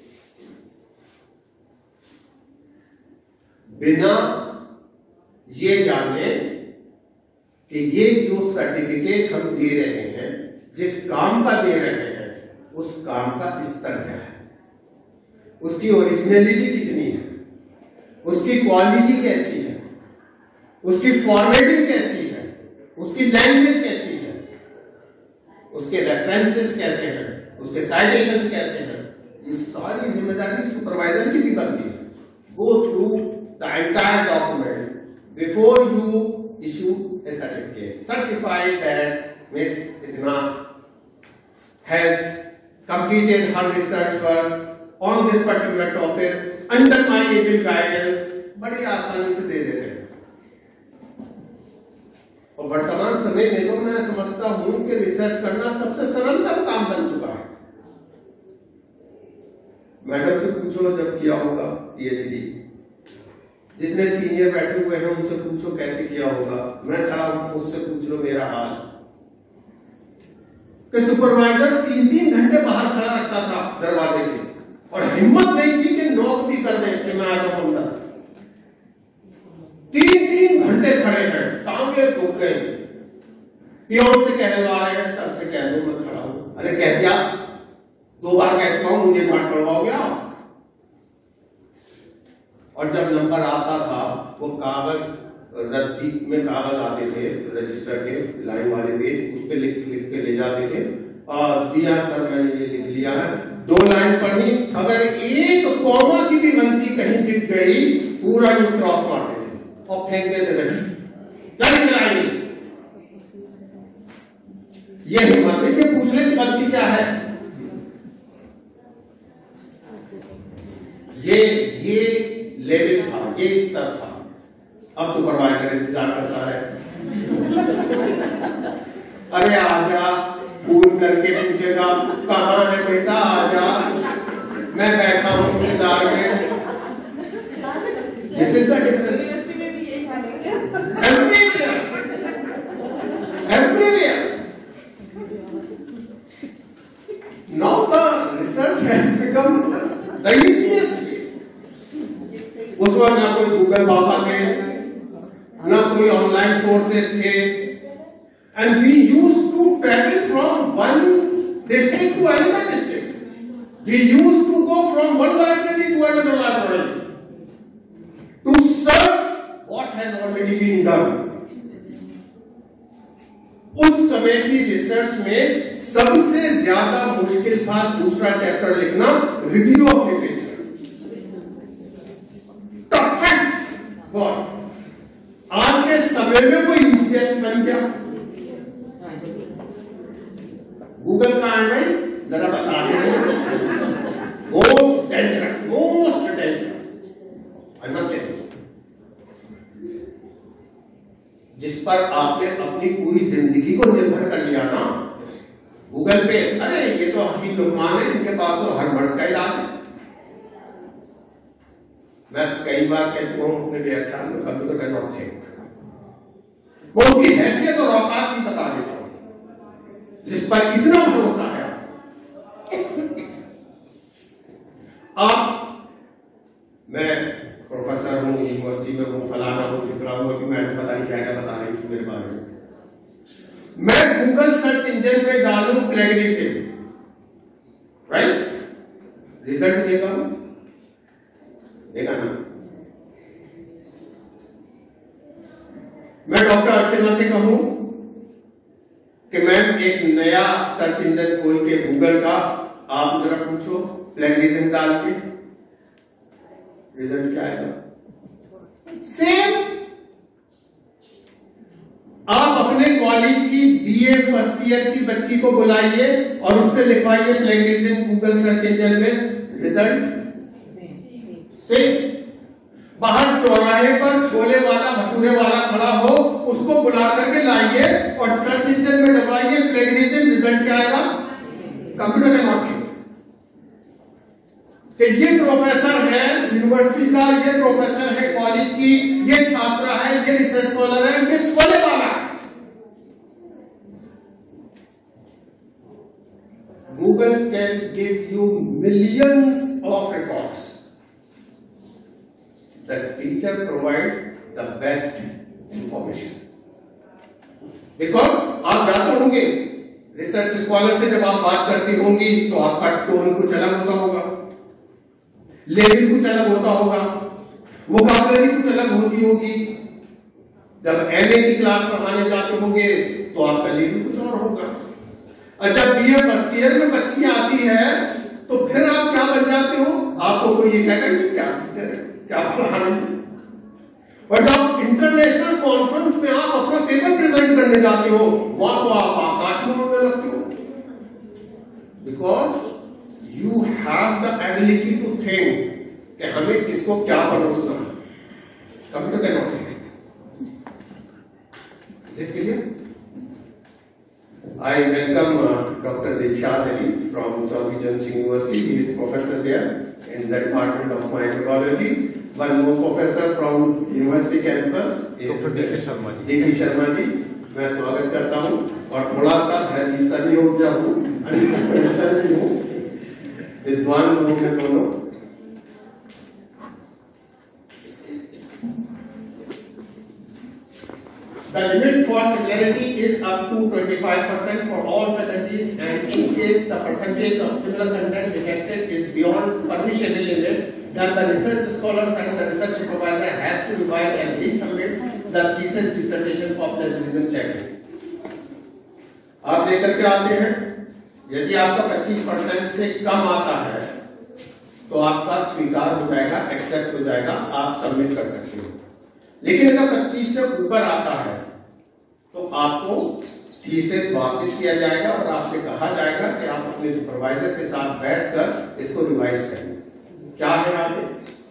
बिना ये जाने कि ये जो सर्टिफिकेट हम दे रहे हैं, जिस काम का दे रहे हैं, उस काम का स्तर क्या है, उसकी ओरिजिनलिटी कितनी है, उसकी क्वालिटी कैसी है, उसकी फॉर्मेटिंग कैसी है, उसकी लैंग्वेज कैसी है, उसके रेफरेंसेस कैसे हैं, उसके साइटेशंस कैसे हैं। ये सारी जिम्मेदारी सुपरवाइजर की भी बनती है। Go through the entire document before you issue a certificate, certified that miss इतना has completed her research work on this particular topic under my able guidance. बड़ी आसानी से दे देते हैं। और वर्तमान समय में तो मैं समझता हूं कि रिसर्च करना सबसे सरलतम काम बन चुका है। मैडम से पूछो जब किया होगा पीएचडी, जितने सीनियर बैठे हुए हैं उनसे पूछो कैसे किया होगा। मैं खड़ा हूं, मुझसे पूछ लो मेरा हाल। कि सुपरवाइजर तीन तीन घंटे बाहर खड़ा रखता था दरवाजे पे, और हिम्मत नहीं थी कि नॉक भी कर दें कि मैं आ जाऊं अंदर। तीन तीन घंटे खड़े हैं, टांगे दुख गए। पियोन से कहने आ रहे हैं, सर से कह दो मैं खड़ा हूं। अरे कह दिया, दो बार कह चुका हूं, मुझे पाठ पढ़वाओगे आप। और जब नंबर आता था वो कागज रद्दी में कागज आते थे रजिस्टर के लाइन वाले पेज, उस पर लिख लिख के ले जाते थे। और दिया सर मैंने ये लिख लिया है, दो लाइन पढ़ी, अगर एक कॉमा की भी गलती कहीं दिख गई पूरा जो क्रॉस मारते थे और फेंक देते थे। क्या निकलाएंगे? ये हिम्मत है कि पूछ ले गलती क्या है। ये ये लेवल था, ये स्तर था। अब सुपरवाइजर इंतजार करता है, अरे आजा, फोन करके पूछेगा कहाँ है बेटा, आजा, मैं बैठा हूँ इंतजार में। This is the difference. everywhere. Now the research has become the easiest way. उस वक्त ना कोई गूगल बाबा थे, ना कोई ऑनलाइन सोर्सेस थे, and we used to travel from one district to another district. We used to go from one library to another library to search what has already been done. उस समय की research में सबसे ज्यादा मुश्किल था दूसरा चैप्टर लिखना, review of literature, toughest work. आज के समय में वो इजिएस्ट बन गया। गूगल कहां है भाई, जरा बता दें। Most dangerous, most dangerous, I must tell. जिस पर आपने अपनी पूरी जिंदगी को निर्भर कर लिया ना, गूगल पे, अरे ये तो हकीम लुकमान है, इनके पास तो हर मर्ज का इलाज है। मैं कई बार कह चुका हूं अपने व्याख्यान में, कंप्यूटर कैन नॉट थिंक। वो उसकी हैसियत और औकात भी बता देता हूं, जिस पर इतना भरोसा है। आप, मैं प्रोफेसर हूँ, यूनिवर्सिटी में हूँ, फलाना हूँ, चिपड़ा हूँ, कि मैंने पता नहीं क्या क्या बता रही थी मेरे बारे में। मैं गूगल सर्च इंजन पे डालूं प्लेगरिज्म, राइट, रिजल्ट देगा, देखा ना। मैं डॉक्टर अर्चना से कहूं कि मैम एक नया सर्च इंजन खोल के गूगल का आप जरा पूछो प्लेगरिज्म डाल के, रिजल्ट क्या आएगा? सेम। आप अपने कॉलेज की बीए फर्स्ट ईयर की बच्ची को बुलाइए और उससे लिखवाइए प्लेगरिज्म गूगल सर्च इंजन में, रिजल्ट सेम। बाहर चौराहे पर छोले वाला भटूरे वाला खड़ा हो, उसको बुला करके लाइए और सर्च इंजन में दबाइए प्लेगरिज्म, रिजल्ट क्या आएगा? Computer can not think. कि ये प्रोफेसर है यूनिवर्सिटी का, ये प्रोफेसर है कॉलेज की, ये छात्र है, ये रिसर्च स्कॉलर है, ये छोले वाला है। Google can give you millions of records. The teacher provides the best information. Because आप जानते होंगे रिसर्च स्कॉलर से जब आप बात करती होंगी तो आपका टोन कुछ अलग होता होगा, लेवल कुछ अलग होता होगा, वोकैबुलरी कुछ अलग होती होगी। जब एमए की क्लास पढ़ाने जाते होंगे तो आपका लेवल कुछ और होगा। और जब बीए फर्स्ट ईयर में बच्ची आती है तो फिर आप क्या बन जाते हो? आपको कोई ये कहेगा कि क्या टीचर है, क्या पढ़ाएंगे। और जब इंटरनेशनल कॉन्फ्रेंस में आप अपना पेपर प्रेजेंट करने जाते हो, वहां तो आप आकाश में उड़ने लगते हो। Because You have the ability to think कि हमें किसको क्या परोसना है। Computer can not think. Is it clear? I welcome uh, Doctor Dilshad Ali from Chaudhry Charan Singh University. He is professor there in the Department of Microbiology. One more professor from University campus is Doctor D K Sharma ji. D K Sharma ji, मैं स्वागत करता हूँ और थोड़ा सा हिस्सा भी हो गया हूँ, प्रोफेसर भी हूँ, विद्वान लोग हैं दोनों। The limit for similarity is up to twenty-five percent for all faculties, and in case the percentage of similar content detected is beyond permissible limit, then the research scholars and the research supervisor has to revise and resubmit the thesis dissertation for plagiarism checking. आप लेकर के आते हैं, यदि आपका पच्चीस percent से कम आता है तो आपका स्वीकार हो जाएगा, एक्सेप्ट हो जाएगा, आप सबमिट कर सकते हो। लेकिन अगर पच्चीस से ऊपर आता है तो आपको थीसिस वापस किया जाएगा और आपसे कहा जाएगा कि आप अपने सुपरवाइजर के साथ बैठकर इसको रिवाइज करें। क्या है आगे?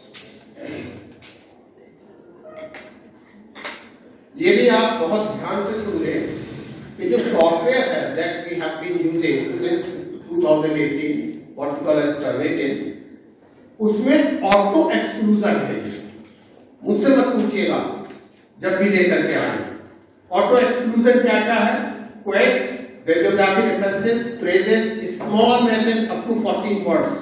ये भी आप बहुत ध्यान से सुन लें कि जो सॉफ्टवेयर है that we have been using since two thousand eighteen, what we call as Turnitin, उसमें ऑटो एक्सक्लूजन है। मुझसे मत पूछिएगा जब भी लेकर के आए। ऑटो एक्सक्लूजन क्या क्या है quotes, bibliographic references, phrases, small matches up to fourteen words.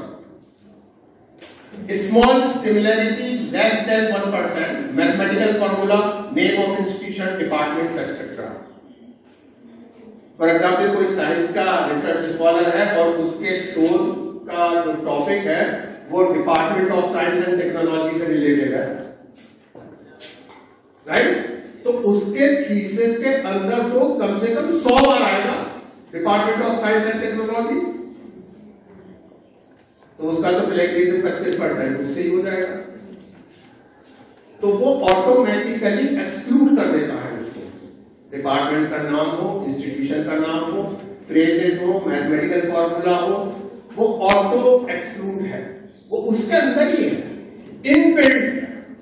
Small similarity less than one percent, mathematical formula, name of institution, departments, et cetera. For example, कोई साइंस का रिसर्च स्कॉलर है और उसके शोध का जो टॉपिक है वो department of science and technology से रिलेटेड है, राइट? तो उसके थीसिस के अंदर तो कम से कम सौ बार आएगा department of science and technology, तो उसका तो प्लेगरिज्म पच्चीस परसेंट उससे ही हो जाएगा, तो वो ऑटोमेटिकली एक्सक्लूड कर देता है उसको। डिपार्टमेंट का नाम हो, इंस्टीट्यूशन का नाम हो, फ्रेजेस हो, मैथमेटिकल फॉर्मूला हो, वो ऑटो एक्सक्लूड है, वो उसके अंदर ही है, inbuilt.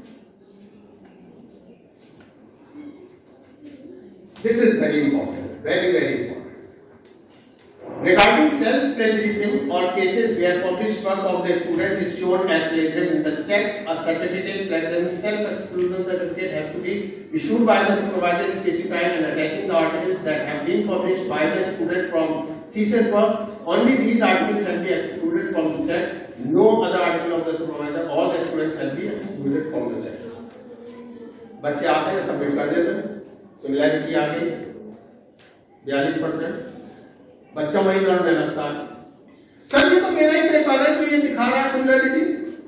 This is very important, very very important. Regarding self-plagiarism or cases where published work of the student is shown as plagiarism in the check, a certificate plagiarism self-exclusion certificate has to be issued by the supervisor specifying and attaching the articles that have been published by the student from thesis work. Only these articles shall be excluded from the check. No other article of the supervisor or the student shall be excluded from the check. बच्चे आते हैं, submit कर देते हैं, similarity आ गई बयालीस percent, बच्चा वही लड़ने लगता है, सर ये तो मेरा ही पेपर है जो ये दिखा रहा है सिमिलैरिटी,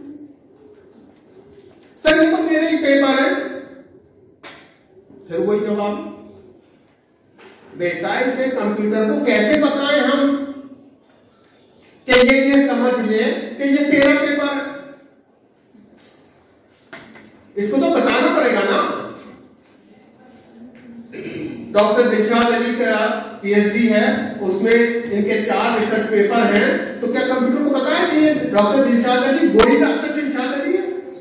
सर ये तो मेरा ही पेपर है। फिर वही जवाब, बेटा इसे कंप्यूटर को कैसे बताएं हम कि ये ये समझ ले कि ये तेरा पेपर है, इसको तो बताना पड़ेगा ना। डॉक्टर दिलशाद अली का पीएचडी है, उसमें इनके चार रिसर्च पेपर हैं, तो क्या कंप्यूटर को बताया कि ये डॉक्टर दिलशाद अली वही डॉक्टर दिलशाद अली है?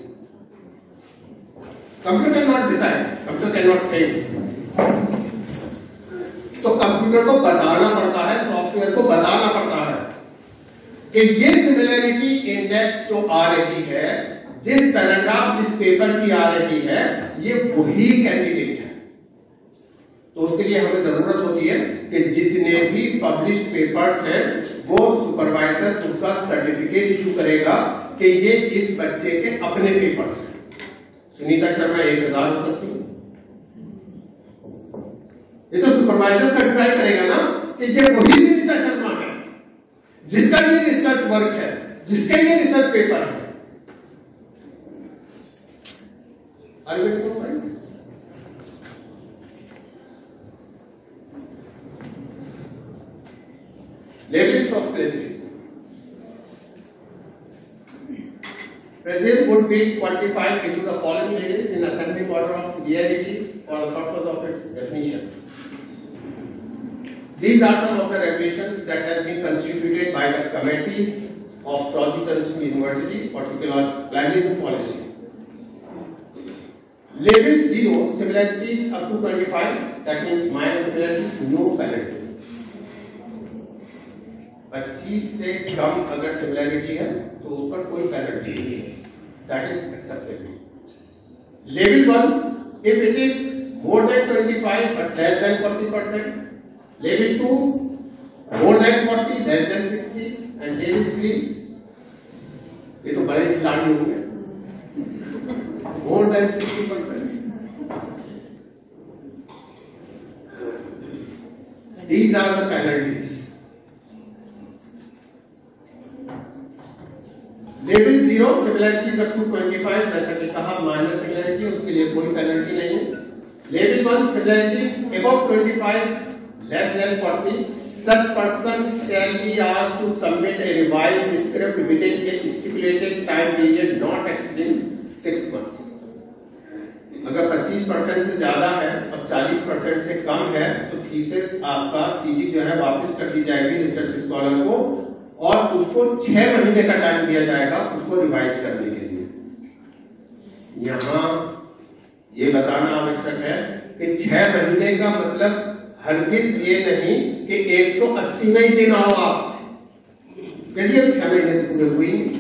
Computer can not decide, computer can not think, तो कंप्यूटर को बताना पड़ता है, सॉफ्टवेयर को बताना पड़ता है कि ये सिमिलैरिटी इंडेक्स जो आ रही है, जिस पैराग्राफ जिस पेपर की आ रही है, ये वही कैंडिडेट है। तो उसके लिए हमें जरूरत होती है कि जितने भी पब्लिश्ड पेपर्स हैं वो सुपरवाइजर उसका सर्टिफिकेट इशू करेगा कि ये इस बच्चे के अपने पेपर्स हैं। सुनीता शर्मा एक हजार हो सकती है, ये तो सुपरवाइजर सर्टिफाई करेगा ना कि ये वही सुनीता शर्मा है जिसका ये रिसर्च वर्क है, जिसका ये रिसर्च पेपर है। Labels of plagiarism. Plagiarism would be quantified into the following labels in ascending order of severity for the purpose of its definition. These are some of the regulations that has been constituted by the Committee of Trollhättan University, particular plagiarism policy. Label zero, similarities up to twenty-five, that means minor similarities, no penalty. पच्चीस से कम अगर similarity है तो उस पर कोई penalty नहीं है, that is acceptable. Level one, if it is more than twenty five but less than forty percent. Level two, more than forty less than sixty, and level three, ये तो बड़े खिलाड़ी होंगे, more than sixty percent. These are the penalties. Level zero, similarities up to पच्चीस, जैसा कि कहा minor similarity, उसके लिए कोई पेनल्टी नहीं है। लेवल वन, सिमिलैरिटीज अबव पच्चीस, less than forty, such person shall be asked to submit a revised script within a stipulated time period not exceeding six months. अगर पच्चीस परसेंट से ज्यादा है और चालीस परसेंट से कम है तो थीसिस आपका सीडी जो है वापस कर दी जाएगी रिसर्च स्कॉलर को, और उसको छह महीने का टाइम दिया जाएगा उसको रिवाइज करने के लिए। यहां ये बताना आवश्यक है कि छह महीने का मतलब हरगिज ये नहीं कि एक सौ अस्सी में ही दिन आओ आप, यदि छह महीने तो पूरे हुई नहीं।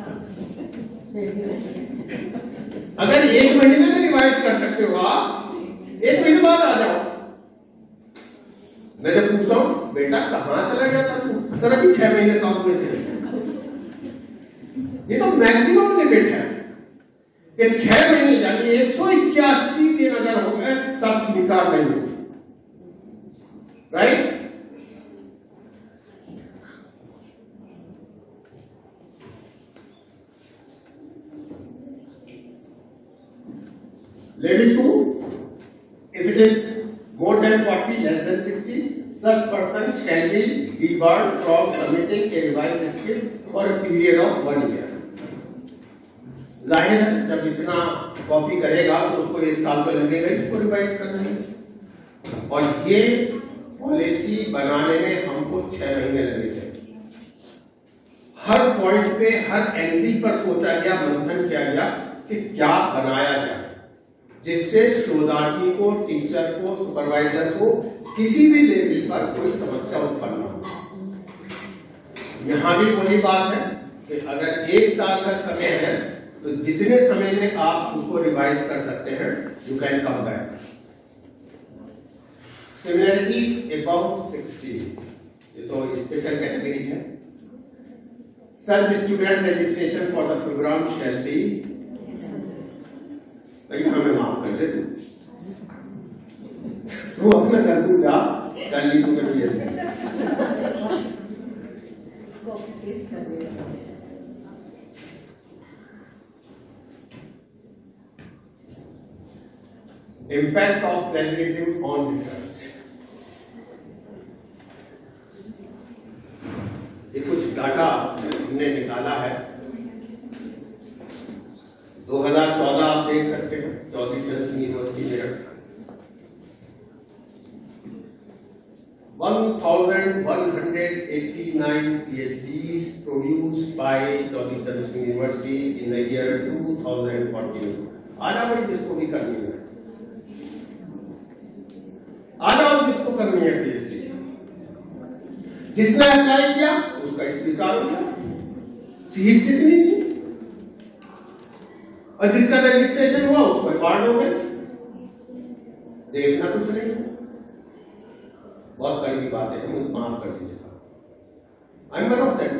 अगर एक महीने में रिवाइज कर सकते हो आप, एक महीने बाद आ जाओ। मैं जब पूछता हूँ बेटा कहाँ चला गया था तू, सर अभी छह महीने काम हुए थे। ये तो मैक्सिमम लिमिट है कि छह महीने यानी एक सौ इक्यासी दिन अगर हो गए तब स्वीकार नहीं होगी, right. Level two, if it is more than forty, less than sixty, such person shall be debarred from submitting a revised skill for a period of one year. जाहिर है जब इतना कॉपी करेगा तो उसको एक साल तो लगेगा इसको रिवाइज करने में, और ये पॉलिसी बनाने में हमको छह महीने लगे थे। हर पॉइंट पे हर एंगल पर सोचा गया, मंथन किया गया कि क्या बनाया जाए जिससे शोधार्थी को, टीचर को, सुपरवाइजर को किसी भी लेवल पर कोई समस्या उत्पन्न ना हो। यहां भी वही बात है कि अगर एक साल का समय है तो जितने समय में आप उसको रिवाइज कर सकते हैं, you can come back. Similarities about sixty, ये तो स्पेशल कैटेगरी है। Such student registration for the program shall be, भैया हमें माफ कर दे, तू अपना कर तू जा, कर ली तू कभी ऐसे। Impact of plagiarism on research, ये कुछ डाटा हमने निकाला है। दो हज़ार चौदह आप देख सकते हैं, Chaudhary Charan Singh university Meerut, one thousand one hundred eighty-nine PhDs produced by Chaudhary Charan Singh university in the year two thousand fourteen। आजा भाई जिसको भी करनी है, आ जाओ जिसको करनी है पीएचडी, जिसने अप्लाई किया उसका स्वीकार हो गया, सीट सिटनी थी, और जिसका रजिस्ट्रेशन हुआ उसको अवार्ड हो गया। देखना कुछ नहीं है, बहुत कड़वी बात है, मुझे माफ कर दीजिए, I am one of them.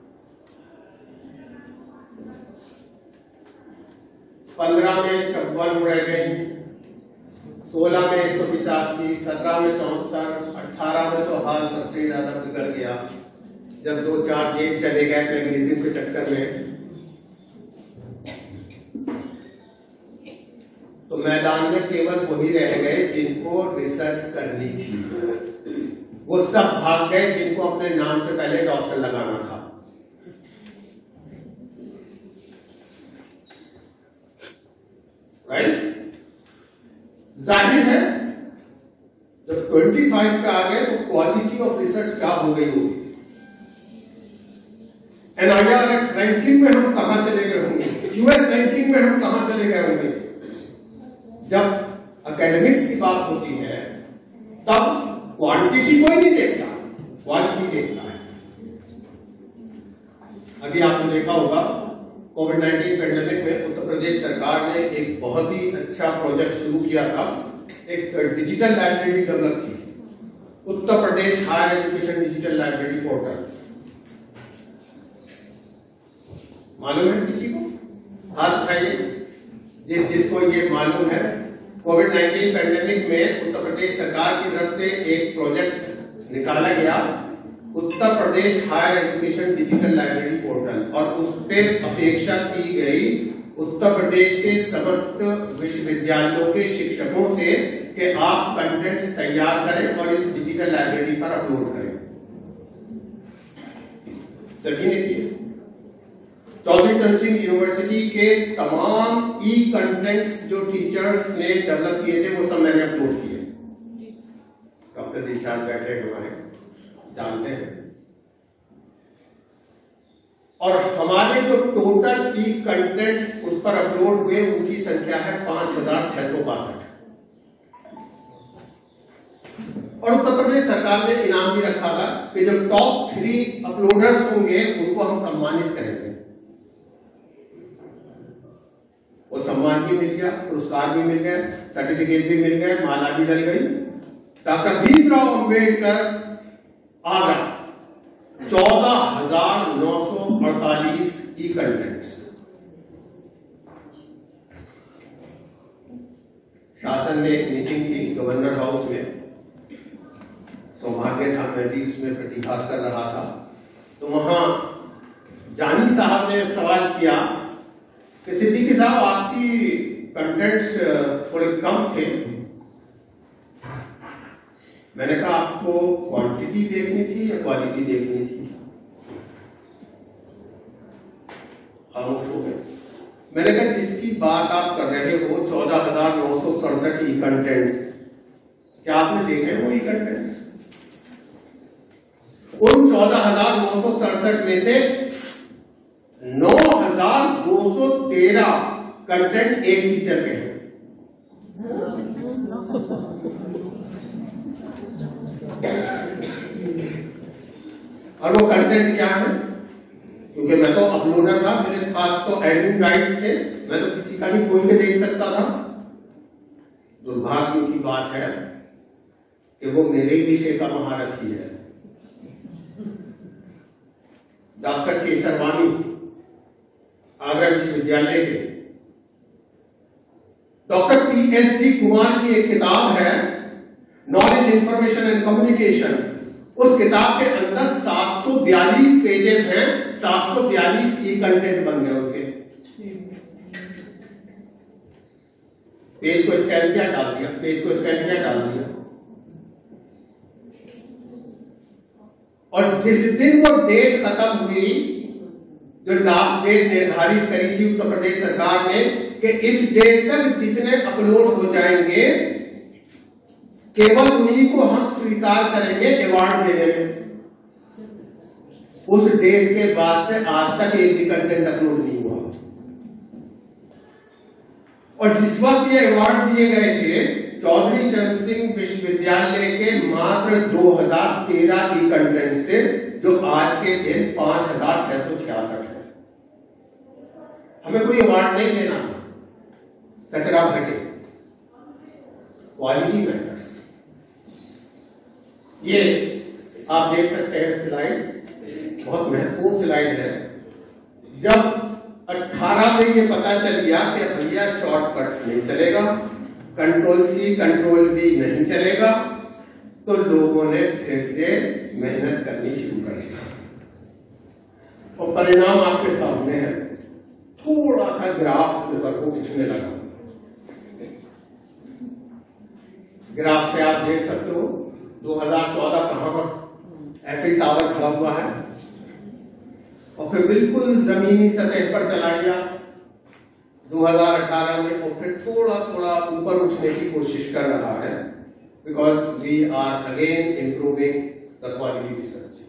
पंद्रह में छप्पन रह गई, सोलह में एक सौ पिचासी, सत्रह में चौहत्तर, अठारह में तो हाल सबसे ज्यादा बिगड़ गया जब दो चार गेम चले गए प्लेगरिज्म के चक्कर में। तो मैदान में केवल वही रह गए जिनको रिसर्च करनी थी, वो सब भाग गए जिनको अपने नाम से पहले डॉक्टर लगाना था। राइट, जाहिर है जब पच्चीस पे आ गए तो क्वालिटी ऑफ रिसर्च क्या हो गई होगी। एनआईआरएफ रैंकिंग में हम कहां चले गए होंगे, यूएस रैंकिंग में हम कहां चले गए होंगे। जब एकेडमिक्स की बात होती है तब क्वांटिटी कोई नहीं देखता, क्वालिटी देखता है। अभी आपने देखा होगा कोविड नाइनटीन पैंडेमिक में उत्तर प्रदेश सरकार ने एक बहुत ही अच्छा प्रोजेक्ट शुरू किया था, एक डिजिटल लाइब्रेरी डेवलप की, Uttar Pradesh higher education digital library portal. मालूम है किसी को? हाथ उठाइए जिस जिसको ये मालूम है। कोविड नाइनटीन पैंडेमिक में उत्तर प्रदेश सरकार की तरफ से एक प्रोजेक्ट निकाला गया, Uttar Pradesh higher education digital library portal, और उस पर अपेक्षा की गई उत्तर प्रदेश के समस्त विश्वविद्यालयों के शिक्षकों से कि आप कंटेंट्स तैयार करें और इस डिजिटल लाइब्रेरी पर अपलोड करें। सभी ने किया। चौधरी चरण सिंह यूनिवर्सिटी के तमाम ई कंटेंट्स जो टीचर्स ने डेवलप किए थे वो सब मैंने अपलोड किए। डॉक्टर दिलशाद बैठे हमारे जानते हैं। और हमारे जो टोटल ई कंटेंट्स उस पर अपलोड हुए उनकी संख्या है पांच हजार छह सौ बासठ। और उत्तर प्रदेश सरकार ने इनाम भी रखा था कि जो टॉप थ्री अपलोडर्स होंगे उनको हम सम्मानित करेंगे। वो सम्मान भी मिल गया, पुरस्कार भी मिल गया, सर्टिफिकेट भी मिल गए, माला भी डल गई। डॉक्टर भीमराव अंबेडकर आगरा चौदह हजार नौ सौ अड़तालीस ई कंटेंट्स। शासन ने एक मीटिंग की गवर्नर हाउस में, सौभाग्य था मैं भी उसमें प्रतिभाग कर रहा था, तो वहां जानी साहब ने सवाल किया कि सिद्दीकी साहब आपकी कंटेंट्स थोड़े कम थे। मैंने कहा आपको क्वांटिटी देखनी थी या क्वालिटी देखनी थी? खामोश हो गए। मैंने कहा जिसकी बात आप कर रहे हो चौदह हजार नौ सौ सड़सठ ई कंटेंट्स, क्या आपने देखे वो ई कंटेंट्स? उन चौदह हजार नौ सौ सड़सठ में से नौ हजार दो सौ तेरह कंटेंट एक टीचर के हैं। और वो कंटेंट क्या है? क्योंकि मैं तो अपलोडर था, मेरे पास तो एडमिन गाइड्स थे, मैं तो किसी का भी खोल के देख सकता था। दुर्भाग्य की बात है कि वो मेरे ही विषय का महारथी है, डॉक्टर केसरवानी, आगरा विश्वविद्यालय के। Doctor P S G Kumar की एक किताब है नॉलेज इंफॉर्मेशन एंड कम्युनिकेशन। उस किताब के अंदर सात सौ बयालीस पेजेस हैं, सात सौ बयालीस की कंटेंट बन गए उनके। पेज को स्कैन किया डाल दिया, पेज को स्कैन किया डाल दिया। और जिस दिन वो डेट खत्म हुई, जो लास्ट डेट निर्धारित करी थी उत्तर प्रदेश सरकार ने कि इस डेट तक जितने अपलोड हो जाएंगे केवल उन्हीं को हम स्वीकार करेंगे अवार्ड देने में। उस डेट के बाद से आज तक एक भी कंटेंट अपलोड नहीं हुआ। और जिस वक्त ये अवार्ड दिए गए थे चौधरी चरण सिंह विश्वविद्यालय के मात्र दो हजार तेरह की कंटेंट्स थे, जो आज के दिन पांच हजार छह सौ छियासठ है। हमें कोई अवार्ड नहीं देना, कचरा भटे, क्वालिटी मैटर्स। ये आप देख सकते हैं स्लाइड, बहुत महत्वपूर्ण स्लाइड है। जब अठारह में ये पता चल गया कि भैया शॉर्टकट नहीं चलेगा, कंट्रोल सी कंट्रोल वी नहीं चलेगा, तो लोगों ने फिर से मेहनत करनी शुरू कर दी और परिणाम आपके सामने है। थोड़ा सा ग्राफ ऊपर को खींचने लगा। ग्राफ से आप देख सकते हो दो हजार चौदह कहां एफिल टावर खड़ा हुआ है और फिर बिल्कुल जमीनी सतह पर चला गया दो हजार अठारह में, और फिर थोड़ा थोड़ा ऊपर उठने की कोशिश कर रहा है, because we are again improving the quality research.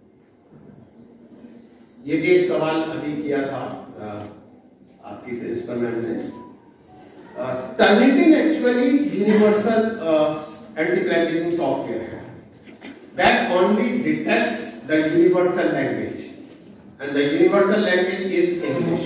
ये भी एक सवाल अभी किया था आपकी प्रिंसिपल मैम ने। Turnitin actually universal anti plagiarism software है that only detects the universal language and the universal language is English.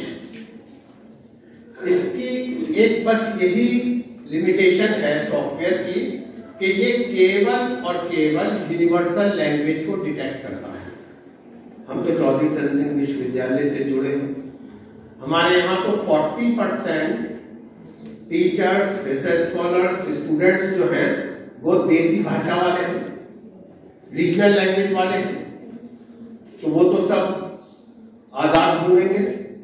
इसकी एक बस यही लिमिटेशन है सॉफ्टवेयर की कि ये केवल और केवल यूनिवर्सल लैंग्वेज को डिटेक्ट करता है। हम तो चौधरी चरण सिंह विश्वविद्यालय से जुड़े हैं, हमारे यहाँ तो चालीस percent teachers, research scholars, students जो हैं वो देसी भाषा वाले हैं, रीजनल लैंग्वेज वाले हैं, तो वो तो सब आजाद हुएंगे।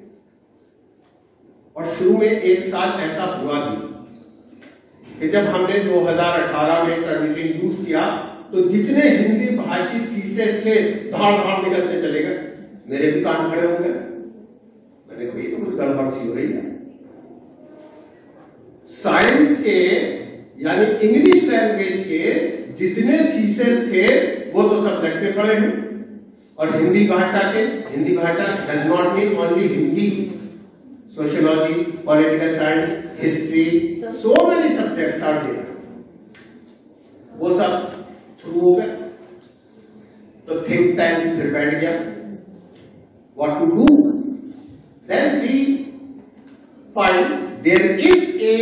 और शुरू में एक साल ऐसा हुआ भी कि जब हमने दो हजार अठारह में टर्निटिन यूज किया तो जितने हिंदी भाषी थीसिस थे धाड़ धाड़ निकलते चले गए, मेरे भी कान खड़े हो गए। मैंने कहा ये तो कुछ गड़बड़ सी हो रही है। साइंस के यानी इंग्लिश लैंग्वेज के जितने थीसिस थे वो तो सब लटके पड़े हैं, और हिंदी भाषा के, हिंदी भाषा does not mean only Hindi, sociology, political science, history, so many subjects are there, वो सब थ्रू हो गए। तो थिंक टैंक फिर बैठ गया, what to do. Then we find there is a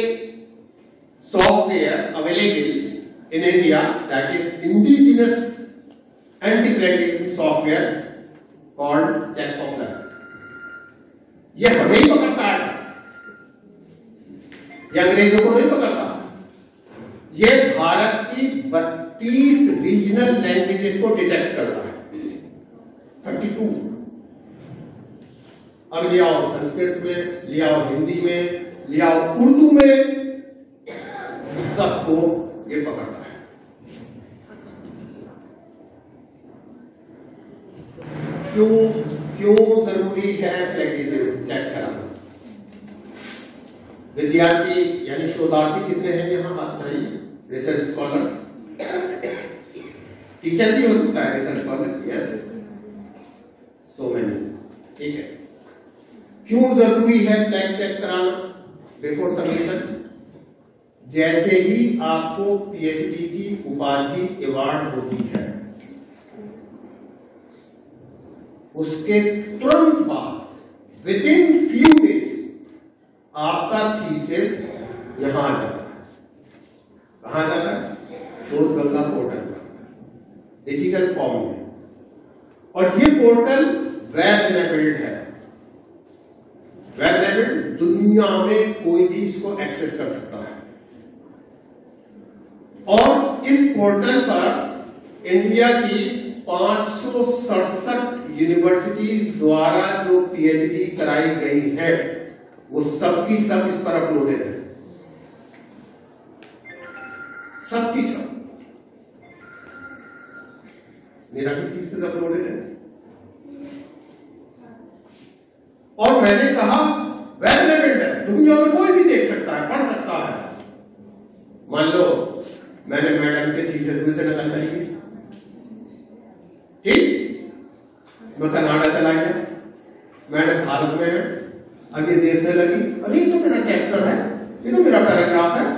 software available in India that is indigenous anti plag software called check popular. ये हमें ही पकड़ता है बस, ये अंग्रेजों को नहीं पकड़ता। ये भारत की बत्तीस रीजनल लैंग्वेजेस को डिटेक्ट करता है, बत्तीस। अब ले आओ संस्कृत में, ले आओ हिंदी में, ले आओ उर्दू में, सबको ये पकड़ता है। क्यों क्यों जरूरी है फ्लैग चेक कराना? विद्यार्थी यानी शोधार्थी कितने हैं यहाँ बात बताइए? रिसर्च स्कॉलर्स, टीचर भी हो चुका है research scholar, yes, so many, ठीक है। क्यों जरूरी है फ्लैग चेक कराना बिफोर सबमिशन? जैसे ही आपको पीएचडी की उपाधि अवार्ड होती है, उसके तुरंत बाद विद इन फ्यू डेज आपका थीसिस यहां आ जाता है। कहां जाता है? शोध गंगा पोर्टल पर डिजिटल फॉर्म में, और ये पोर्टल वेब इनेबल्ड है। वेब इनेबल्ड, दुनिया में कोई भी इसको एक्सेस कर सकता है। और इस पोर्टल पर इंडिया की पांच सौ सड़सठ यूनिवर्सिटीज द्वारा जो पीएचडी कराई गई है, वो सबकी सब इस पर अपलोडेड है, सबकी सब। मेरा भी थीसिस अपलोडेड है। और मैंने कहा वेब इनेबल्ड है, दुनिया में कोई भी देख सकता है, पढ़ सकता है। मान लो मैंने मैडम के थीसिस में से नकल करी थी, ठीक, मैं कनाडा चला गया, मैडम भारत में है, अब ये देखने लगी, अरे ये तो मेरा चैप्टर है, ये तो मेरा पैराग्राफ है।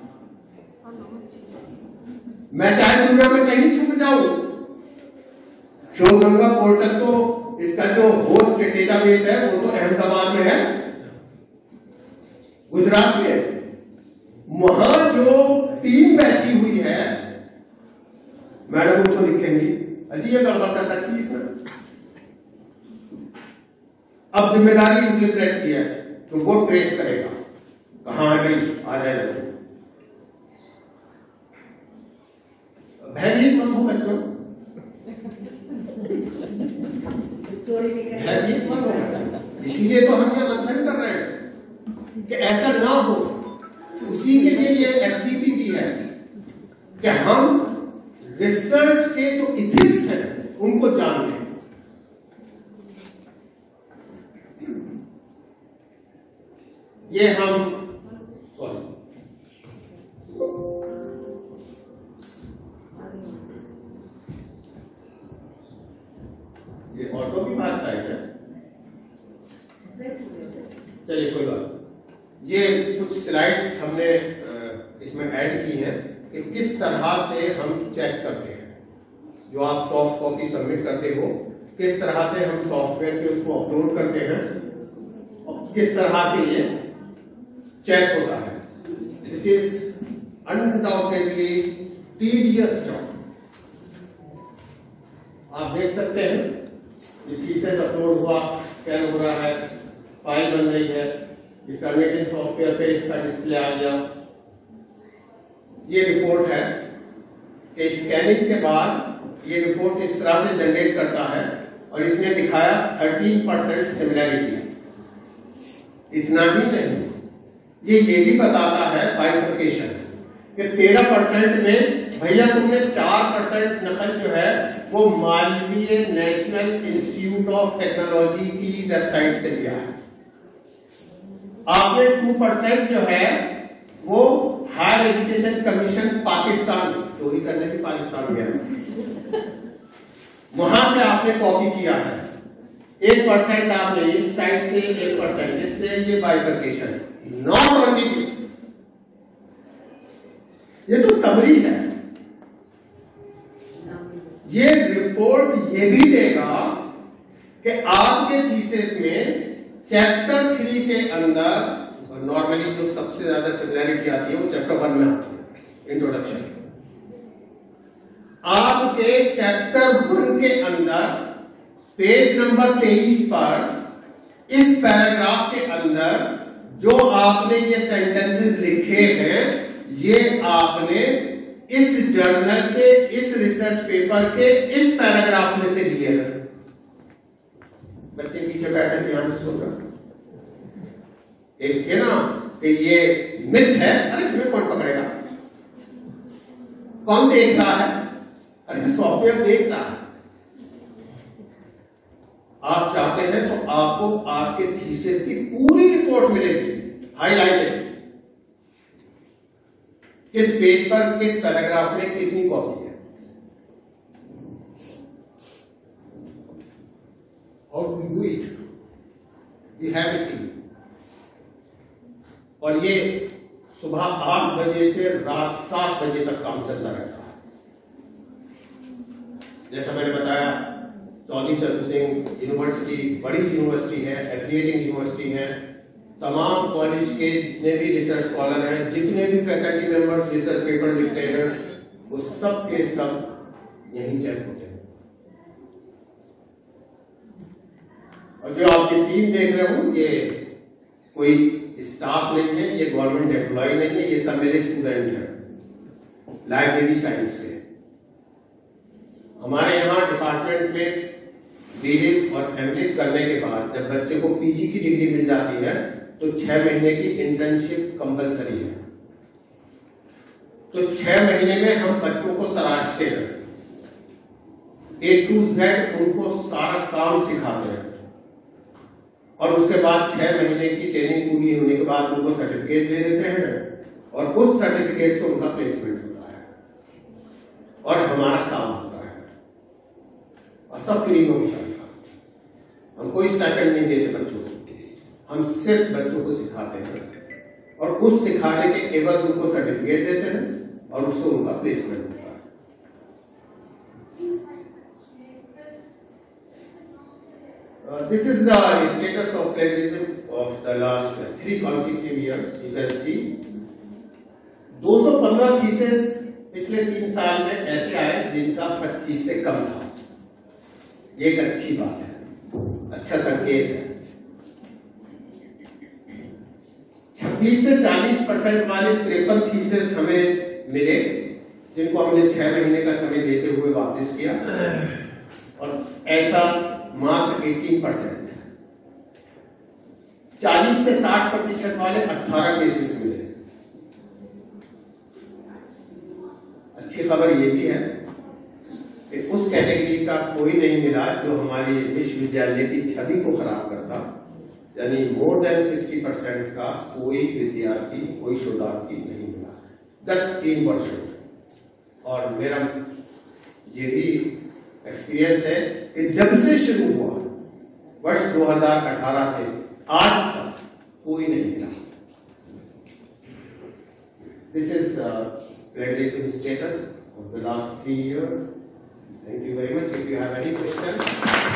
मैं चाहे दुनिया में कहीं छुप जाऊं, शोध गंगा पोर्टल तो इसका जो होस्ट डेटाबेस है वो तो अहमदाबाद में है, गुजरात में। वहां जो टीम बैठी हुई है, मैडम उसको लिखेंगी, अजी ये गड़बड़ कर रखी इसमें। अब जिम्मेदारी मुझे प्लेट की है, तो वो ट्रेस करेगा कहां आ गई, आ जाएगा। भयभीत मत हो बच्चों, भयभीत मत हो। इसीलिए तो हम ये मंथन कर रहे हैं कि ऐसा ना हो। उसी के लिए ये एफडीपी भी है कि हम रिसर्च के जो इथिक्स हैं उनको जान लें। ये हम सॉरी ये ऑटो की बात है क्या? चलिए कोई बात। ये कुछ स्लाइड्स हमने इसमें ऐड की हैं कि किस तरह से हम चेक करते हैं। जो आप सॉफ्ट कॉपी सबमिट करते हो, किस तरह से हम सॉफ्टवेयर पे उसको अपलोड करते हैं और किस तरह से ये चेक होता है। It is undoubtedly tedious job. आप देख सकते हैं ये थीसिस अपलोड हुआ, स्कैन हो रहा है, फाइल बन रही है, टर्मिनेटिंग सॉफ्टवेयर पे इसका डिस्प्ले आ गया। ये रिपोर्ट है कि स्कैनिंग के बाद ये रिपोर्ट इस तरह से जनरेट करता है और इसने दिखाया थर्टीन परसेंट सिमिलैरिटी। इतना ही नहीं, ये ये भी बताता है बाइफर्केशन कि तेरह परसेंट में भैया तुमने चार परसेंट नकल जो है वो Malaviya national institute of technology की वेबसाइट से लिया है, आपने टू परसेंट जो है वो हायर एजुकेशन कमीशन पाकिस्तान, चोरी करने भी पाकिस्तान गया, वहां से आपने कॉपी किया है। एक परसेंट आपने इस साइड से, एक परसेंट इससे, ये बाइफर्केशन। नॉट ओनली दिस, ये तो समरी है। ये रिपोर्ट ये भी देगा कि आपके थीसिस में चैप्टर थ्री के अंदर नॉर्मली जो सबसे ज्यादा सिमिलैरिटी आती है वो चैप्टर वन में आती है, इंट्रोडक्शन। आपके चैप्टर वन के अंदर पेज नंबर तेईस पर इस पैराग्राफ के अंदर जो आपने ये सेंटेंसेस लिखे हैं, ये आपने इस जर्नल के, इस रिसर्च पेपर के इस पैराग्राफ में से लिए हैं। बच्चे पीछे बैठे ध्यान से सुन रहे। एक थे ना कि ये मिथ है, अरे तुम्हें कौन पकड़ेगा, कौन देख रहा है, अरे सॉफ्टवेयर देख रहा है। आप चाहते हैं तो आपको आपके थीसिस की पूरी रिपोर्ट मिलेगी, हाईलाइटेड, किस पेज पर किस पैराग्राफ में कितनी कॉपी है। और we do it, we have it. और ये सुबह आठ बजे से रात सात बजे तक काम चलता रहता है। जैसा मैंने बताया, चौधरी चरण सिंह यूनिवर्सिटी बड़ी यूनिवर्सिटी है, एफिलिएटिंग यूनिवर्सिटी है। तमाम कॉलेज के जितने भी रिसर्च स्कॉलर हैं, जितने भी फैकल्टी मेंबर्स रिसर्च पेपर लिखते हैं, वो सब के सब यहीं चेक होते हैं। और जो आपकी टीम देख रहे हो, ये कोई स्टाफ नहीं है, ये गवर्नमेंट एम्प्लॉय नहीं है, ये सब मेरे स्टूडेंट हैं लाइब्रेरी साइंस के। हमारे यहाँ डिपार्टमेंट में बीएड और एमएड करने के बाद जब बच्चे को पीजी की डिग्री मिल जाती है तो छह महीने की इंटर्नशिप कंपलसरी है। तो छह महीने में हम बच्चों को तराशते हैं, ए टू जेड उनको सारा काम सिखाते हैं, और उसके बाद छह महीने की ट्रेनिंग पूरी होने के बाद उनको सर्टिफिकेट दे देते हैं, और उस सर्टिफिकेट से उनका प्लेसमेंट होता है और हमारा काम होता है, और सब फ्री में होता है। हम कोई स्टाइपेंड नहीं देते बच्चों को, हम सिर्फ बच्चों को सिखाते हैं, और उस सिखाने के एवज उनको सर्टिफिकेट देते हैं, और उससे उनका प्लेसमेंट होता है। Uh, this is the status of plagiarism of the last uh, three consecutive years. You can see दो सौ पंद्रह थीसिस पिछले तीन साल में ऐसे आए जिनका पच्चीस से कम था। ये एक अच्छी बात है, अच्छा संकेत है। छब्बीस से चालीस परसेंट वाले तिरपन थीसिस हमें मिले, जिनको हमने छह महीने का समय देते हुए वापस किया, और ऐसा मात्र अठारह परसेंट। चालीस से साठ प्रतिशत वाले अठारह केसेस मिले। अच्छी खबर यह भी है कि उस कैटेगरी का कोई नहीं मिला जो हमारी विश्वविद्यालय की छवि को खराब करता, यानी मोर देन साठ परसेंट का कोई विद्यार्थी, कोई शोधार्थी नहीं मिला गत तीन वर्षों। और मेरा ये भी एक्सपीरियंस है कि जब से शुरू हुआ वर्ष दो हज़ार अठारह से आज तक कोई नहीं मिला। This is plagiarism status of the last three years. Thank you very much. If you have any questions.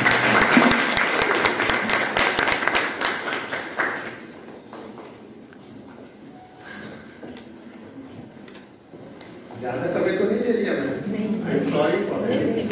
ज्यादा समय तो नहीं ले लिया मैंने। I'm sorry for that.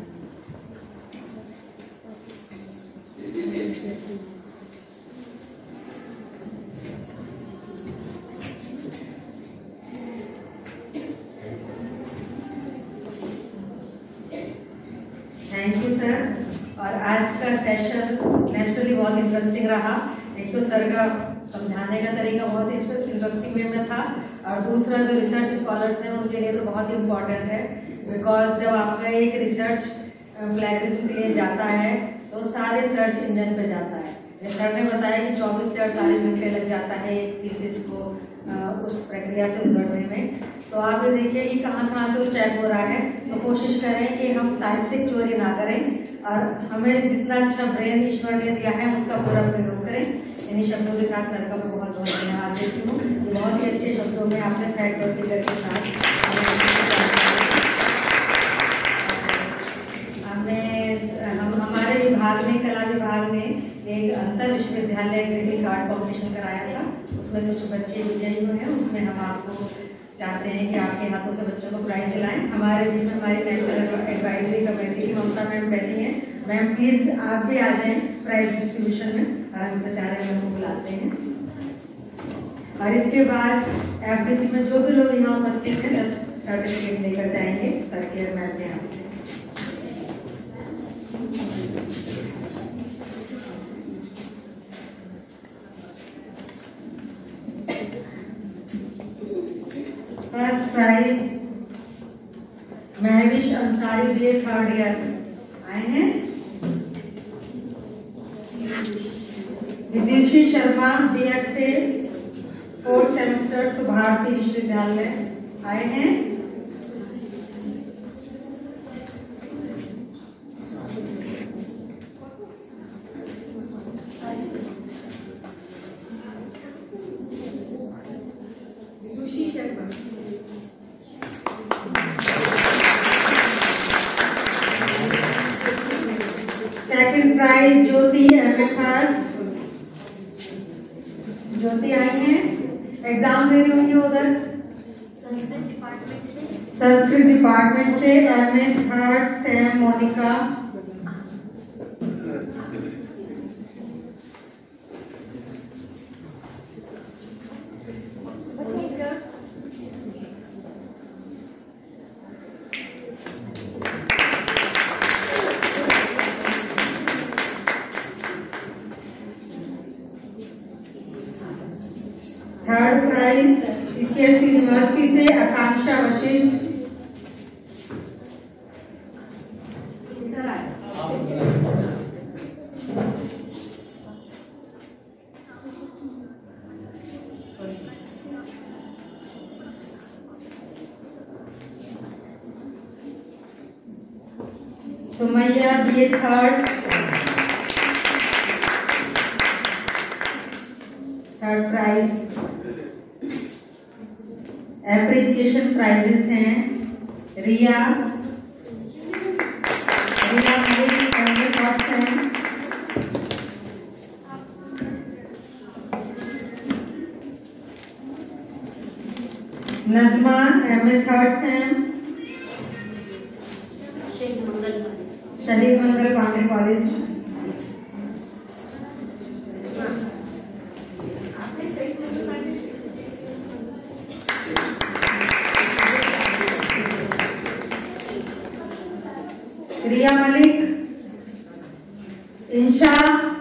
Thank you sir. और आज का सेशन नेचुरली बहुत इंटरेस्टिंग रहा। एक तो सर का समझाने का तरीका बहुत इंटरेस्टिंग वे में था, और दूसरा जो रिसर्च स्कॉलर्स हैं उनके लिए तो बहुत इम्पोर्टेंट है, बिकॉज जब आपका एक रिसर्च प्लेगरिज्म के लिए जाता है तो सारे सर्च इंजन पे जाता है। जैसे सर ने बताया कि चौबीस से अड़तालीस घंटे लग जाता है एक थीसिस को उस प्रक्रिया से गुजरने में। तो आप ये देखिए कि कहाँ कहाँ से वो चेक हो रहा है। तो कोशिश करें कि हम साहित्यिक चोरी ना करें, और हमें जितना अच्छा ब्रेन ईश्वर ने दिया है उसका पूरा प्रयोग करें। इन्हीं शब्दों के साथ सर का मैं बहुत बहुत धन्यवाद देती हूँ। बहुत ही अच्छे शब्दों में आपने फैक्ट और फिगर के साथ हमें हम हमारे विभाग ने, कला विभाग ने एक अंतर विश्वविद्यालय ग्रीटिंग कार्ड कॉम्पिटिशन कराया था। उसमें कुछ बच्चे विजयी हुए हैं, उसमें हम आपको चाहते हैं कि आपके हाथों से बच्चों को प्राइज दिलाएं। हमारे बीच में हमारी नेशनल एडवाइजरी कमेटी की ममता मैम बैठी हैं। मैम प्लीज आप भी आ जाएं प्राइज डिस्ट्रीब्यूशन में, और हम बेचारे मैम को बुलाते हैं। और इसके बाद एफडीपी में जो भी लोग यहाँ उपस्थित हैं सब सर्टिफिकेट लेकर जाएंगे सर के मैम के हाथ से। First prize Mahvish Ansari B A third year आए हैं। Vidushi Sharma B F A fourth semester तो भारतीय विश्वविद्यालय आए हैं। Vidushi Sharma. Second prize Jyoti M A first, Jyoti आई है। एग्जाम दे रही होंगी उधर संस्कृत डिपार्टमेंट से। संस्कृत डिपार्टमेंट से M A third sem Monika. Third prize CCS university से Akanksha Vashishtha. Sumaiya B A third, third prize. Appreciation prizes हैं रिया, रिया Malik M A first sem, Najma M A third sem, Shaheed Mangal Pandey college, Riya Malik, Insha,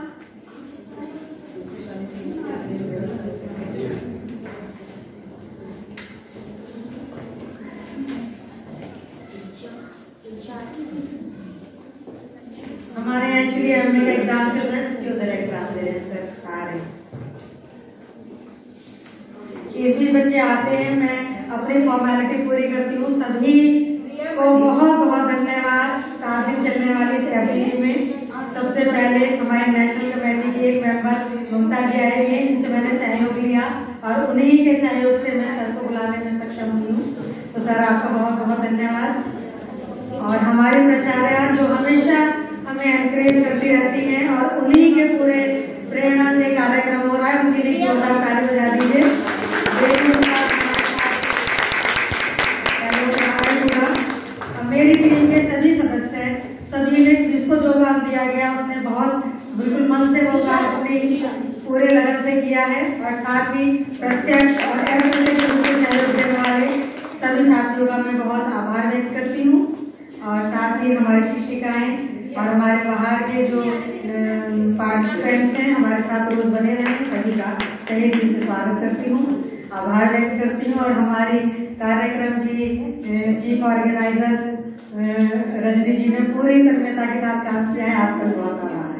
हमारे यहाँ एक्चुअली एमए का एग्जाम चल रहा है, बच्चे उधर एग्जाम दे रहे हैं सर आ रहे हैं। इसलिए बच्चे आते हैं, मैं अपनी फॉर्मेलिटी पूरी करती हूँ। सभी को बहुत बहुत धन्यवाद। साथ में चलने वाली इस एफडीपी में सबसे पहले हमारी नेशनल कमेटी की एक मेंबर ममता जी आए थे, इनसे मैंने सहयोग लिया और उन्हीं के सहयोग से मैं सर को बुलाने में सक्षम हुई हूँ। तो सर आपका बहुत बहुत धन्यवाद। और हमारी प्राचार्य जो हमेशा हमें एनकरेज करती रहती हैं और उन्हीं के पूरे प्रेरणा से कार्यक्रम हो रहा है, उनके लिए जोरदार ताली बजा दीजिए। मेरी टीम के सभी सदस्य सभी ने जिसको जो काम दिया गया उसने बहुत बिल्कुल मन से वो काम अपने पूरे लगन से किया है। और साथ ही प्रत्यक्ष और अप्रत्यक्ष रूप से सहयोग देने वाले सभी साथियों का मैं बहुत आभार व्यक्त करती हूँ। और साथ ही हमारी शिक्षिकाएं और हमारे बाहर के जो पार्टिसिपेंट्स हैं हमारे साथ रोज बने रहे, सभी का तहे दिल से स्वागत करती हूँ, आभार व्यक्त करती हूँ। और हमारी कार्यक्रम की चीफ ऑर्गेनाइजर रजनी जी ने पूरी तन्मयता के साथ काम किया है, आपका बहुत आभार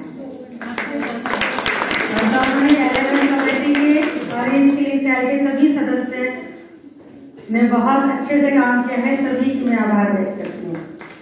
है। कमेटी के और इसके सेल के सभी सदस्य ने बहुत अच्छे से काम किया है, सभी की मैं आभार व्यक्त करती हूँ।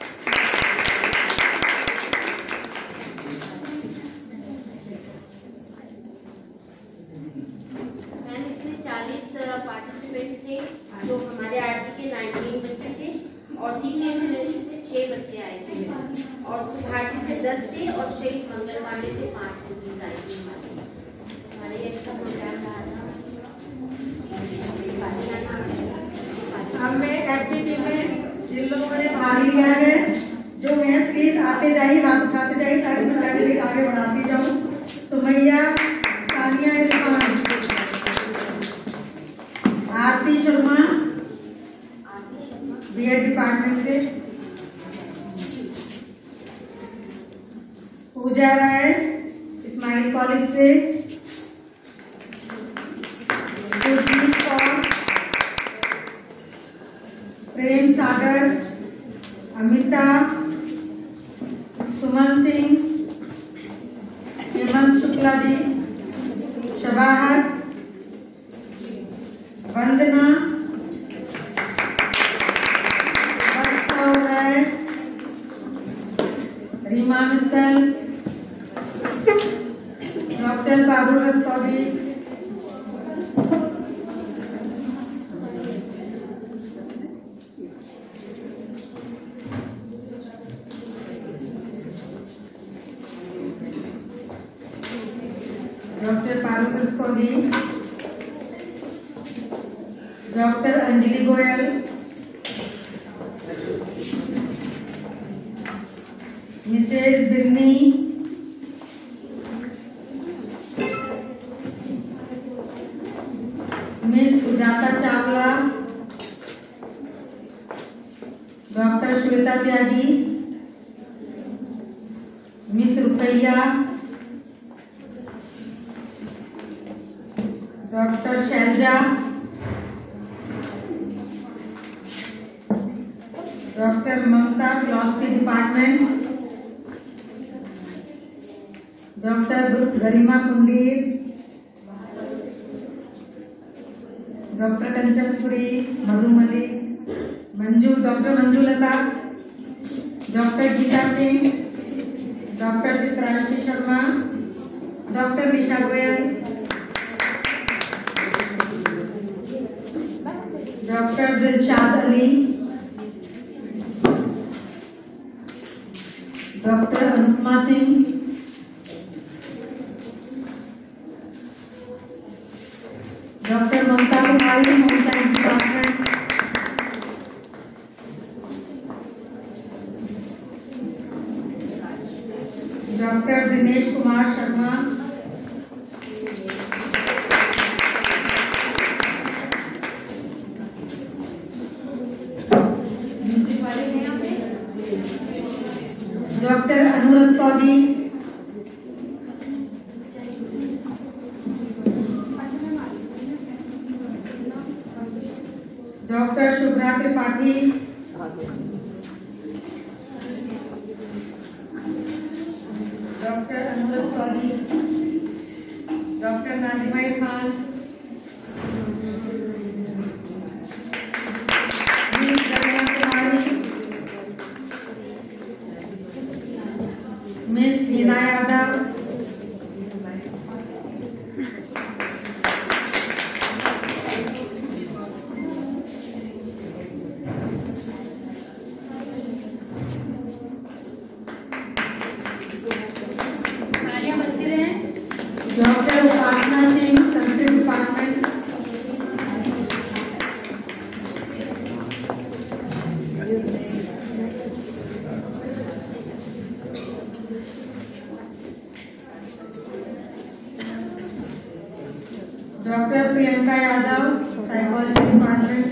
पार्टिसिपेंट्स थे जो हमारे आरजी के उन्नीस बच्चे थे और सीसीएस यूनिवर्सिटी से छह बच्चे आए थे और सुभाटी से दस थे और शहीद मंगल पांडे से पांच कंपनीज आई थी। हमारे हमारे अच्छा प्रोग्राम रहा था। भाग लिया है जो मैं प्लीज आते जाइए, हाथ उठाते जाइए ताकि मैं सर्टिफिकेट आगे बढ़ाती जाऊँ। सुमैया सानिया इरफान, आरती शर्मा बीएड डिपार्टमेंट से, पूजा राय इस्माइल कॉलेज से, Sujeet Kaur, Prem Sagar, Amita, Suman Singh, Hemant Shukla ji, Shabahat, Vandana, Rai, Reema Mittal, doctor Babu Rastogi, doctor Parul Rastogi, doctor Anjali Goyal, Mrs Binni, miss Sujata Chawla, doctor Shweta Tyagi, miss Ruqaiya, doctor Shailaja, doctor Mamta philosophy department, doctor Garima Kundir, doctor Kanchanpuri, Madhu Malik, Manju doctor Manjulata, doctor Geeta Singh, doctor Chitranshi Sharma, doctor Nisha Goyal, doctor Dilshad Ali, doctor Anupama Singh, doctor Mamta Kumari, home science department, doctor Dinesh Kumar Sharma, doctor Anu Rastogi, doctor Shubhra Tripathi, doctor Anu Rastogi, doctor Nazima Irfan, miss Garima Kumari, miss Heena Yadav, doctor Upasana Singh, Sanskrit department, doctor Priyanka Yadav, psychology department,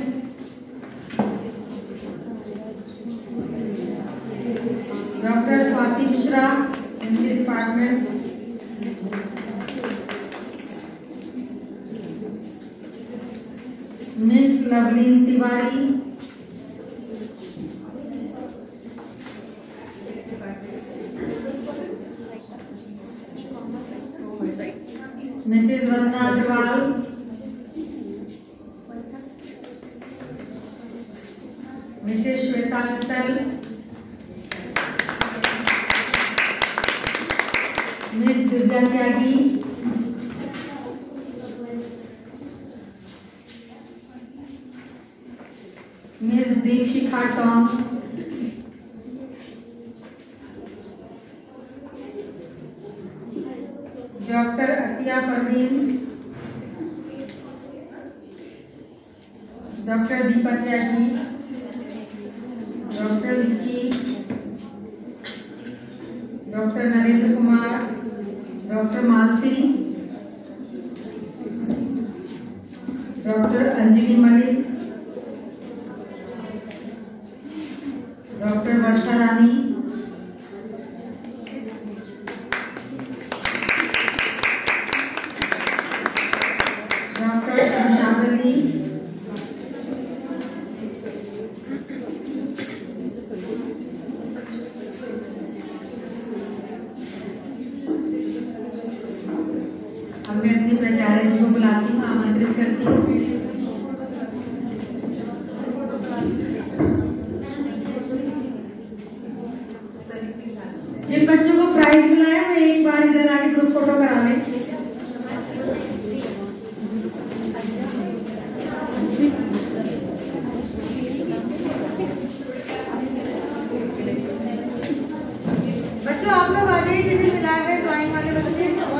doctor Swati Mishra, Hindi department, miss Lovleen Tiwari, Mrs Vandana Agarwal, Mrs Shweta Mittal, miss Divya Tyagi, miss Dikshika Tom, doctor Atiya Parveen, doctor Deepak Tyagi, doctor Vicky, doctor Narendra Kumar, doctor Malti, doctor Anjali Malik, doctor Varsha Rani, doctor Shantali, अब मैं अपने प्राचार्य जी को बुलाती हूँ, आमंत्रित करती हूँ। जिन बच्चों को प्राइज मिला है वो एक बार इधर आके ग्रुप फोटो करा लें। बच्चों आप लोग आ जाइए, जिन्हें मिला है ड्राइंग वाले बच्चे और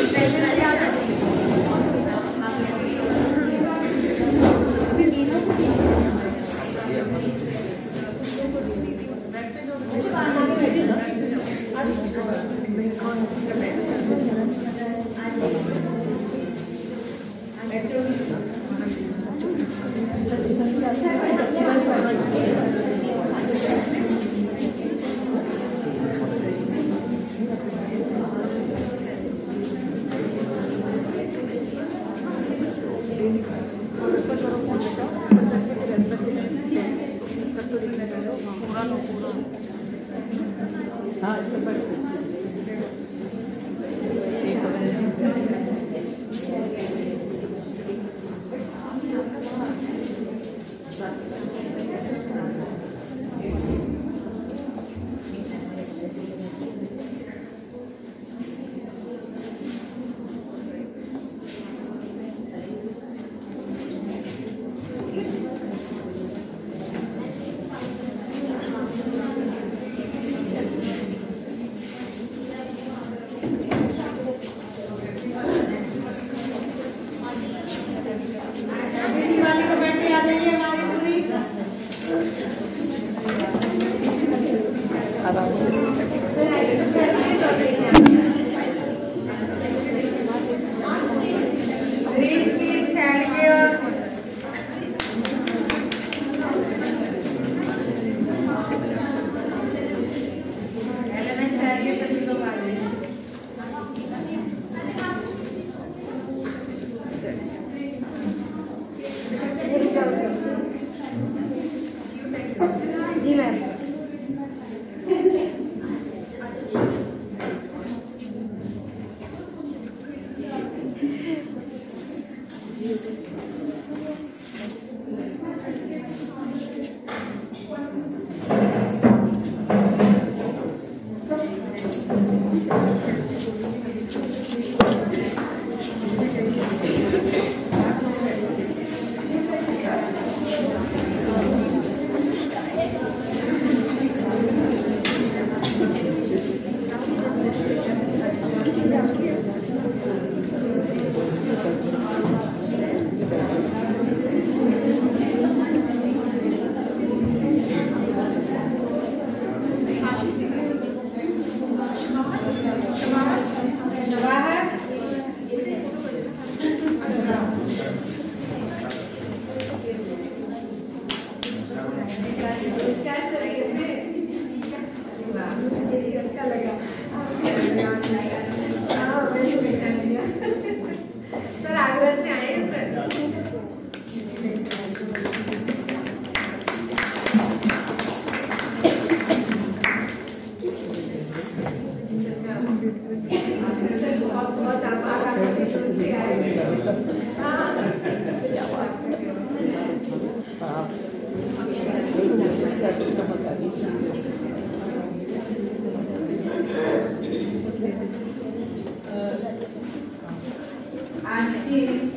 आज के इस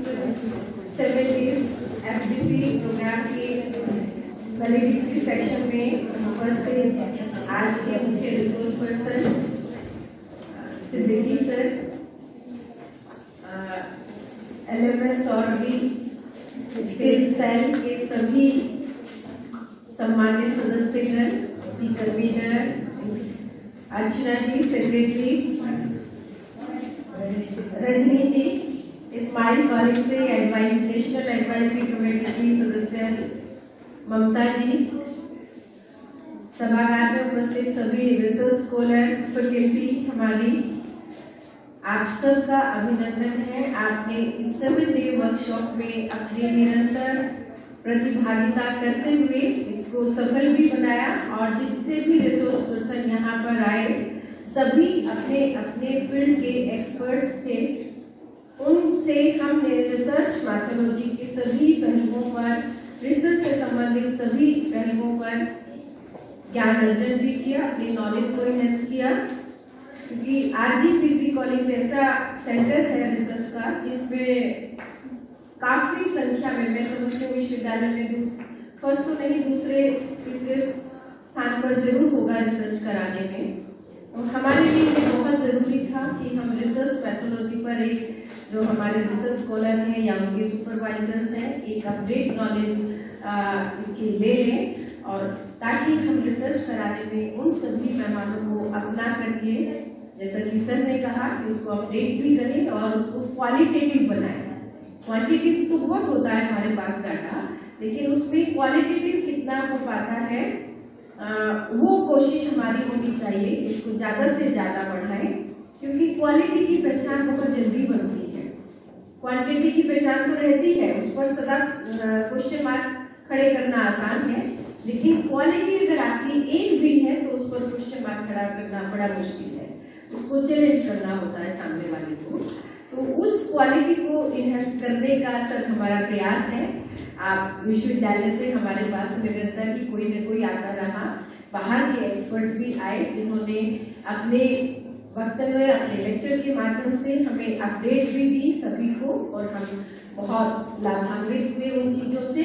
सेवन डेज एफडीपी प्रोग्राम के वैलिडिटी सेक्शन में उपस्थित आज के मुख्य resource person Siddiqui sir, LMS और भी स्किल सेल के सभी सम्मानित सदस्यगण, Shri convener Archana ji, secretary Rajni ji, Ismail college से एडवाइज नेशनल एडवाइजरी कमेटी की सदस्य ममता जी, सभागार में उपस्थित सभी रिसर्च स्कॉलर, फैकल्टी हमारी, आप सबका अभिनंदन है। आपने इस सेवन डे वर्कशॉप में अपनी निरंतर प्रतिभागिता करते हुए इसको सफल भी बनाया और जितने भी रिसोर्स पर्सन यहाँ पर आए सभी अपने अपने फील्ड के एक्सपर्ट्स थे। उनसे हमने रिसर्च मैथोलॉजी के सभी पहलुओं पर, रिसर्च से संबंधित सभी पहलुओं पर ज्ञान अर्जन भी किया, अपनी नॉलेज को एनहेंस किया, क्योंकि आरजी पीसी कॉलेज ऐसा सेंटर है रिसर्च का जिसमें काफी संख्या में, मैं समझती हूँ विश्वविद्यालय में फर्स्ट तो नहीं दूसरे तीसरे स्थान पर जरूर होगा रिसर्च कराने में। और हमारे लिए ये बहुत जरूरी था कि हम रिसर्च पैथोलॉजी पर एक जो हमारे रिसर्च स्कॉलर हैं या उनके सुपरवाइजर्स हैं एक अपडेट नॉलेज इसकी ले लें, और ताकि हम रिसर्च कराने में उन सभी मेहमानों को अपना करके, जैसा कि सर ने कहा कि उसको अपडेट भी करें और उसको क्वालिटेटिव बनाएं। क्वांटिटेटिव तो बहुत होता है हमारे पास डाटा, लेकिन उसमें क्वालिटेटिव कितना हो पाता है आ, वो कोशिश हमारी होनी चाहिए, इसको ज्यादा से ज्यादा बढ़ाएं, क्योंकि क्वालिटी की पहचान बहुत जल्दी बनती है। क्वांटिटी की पहचान तो रहती है, उस पर सदा क्वेश्चन मार्क खड़े करना आसान है, लेकिन क्वालिटी अगर आपकी एक भी है तो उस पर क्वेश्चन मार्क खड़ा करना बड़ा मुश्किल है, उसको चैलेंज करना होता है सामने वाले को। तो उस क्वालिटी को इनहेंस करने का सर हमारा प्रयास है। आप विश्वविद्यालय से हमारे पास निरंतर ही कोई न कोई आता रहा, बाहर के एक्सपर्ट्स भी आए जिन्होंने अपने वक्तव्य, अपने लेक्चर के माध्यम से हमें अपडेट भी दी सभी को, और हम बहुत लाभान्वित हुए उन चीजों से।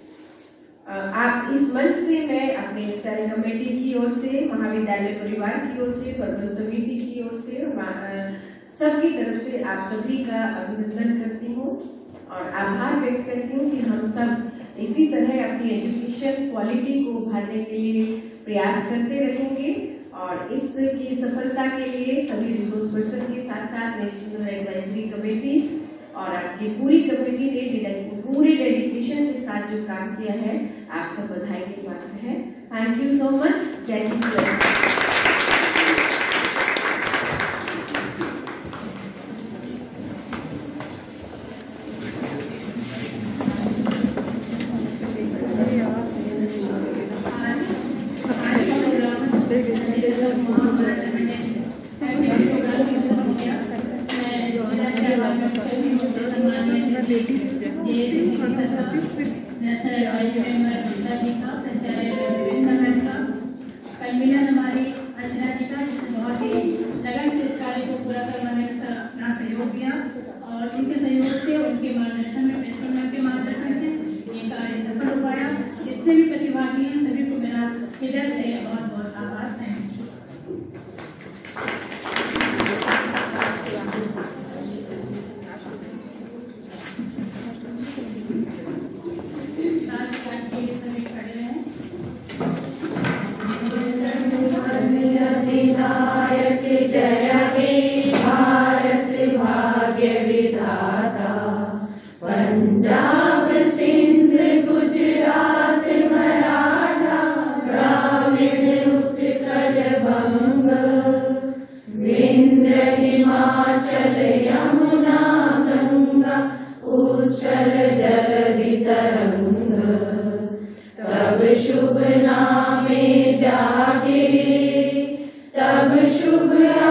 आप इस मंच से मैं अपने सेल कमेटी की ओर से, महाविद्यालय परिवार की ओर से, प्रबंध समिति की ओर से, सबकी तरफ से आप सभी का अभिनंदन करती हूँ और आभार व्यक्त करती हूँ कि हम सब इसी तरह अपनी एजुकेशन क्वालिटी को उभारने के लिए प्रयास करते रहेंगे, और इसकी सफलता के लिए सभी रिसोर्स पर्सन के साथ साथ नेशनल एडवाइजरी कमेटी और आपकी पूरी कमेटी ने पूरे डेडिकेशन के साथ जो काम किया है, आप सब बधाई के पात्र हैं। Thank you so much. जय हिंद। कन्वीनर हमारी अर्चना जी का, जिसने बहुत ही लगन से इस कार्य को पूरा करवाने में अपना सहयोग दिया, और उनके सहयोग से, उनके मार्गदर्शन में, प्रिंसिपल मैम के मार्गदर्शन से ये कार्य सफल हो पाया। जितने भी प्रतिभागी हैं सभी को मेरा हृदय से बहुत बहुत आभार। Thank you. अधिनायक जय हे भारत भाग्य विधाता, पंजाब सिंध गुजरात मराठा द्राविड़ उत्कल बंग, विंध्य हिमाचल यमुना गंगा उच्चल जलधि तरंग, तब शुभ नामे जागे तब शुभ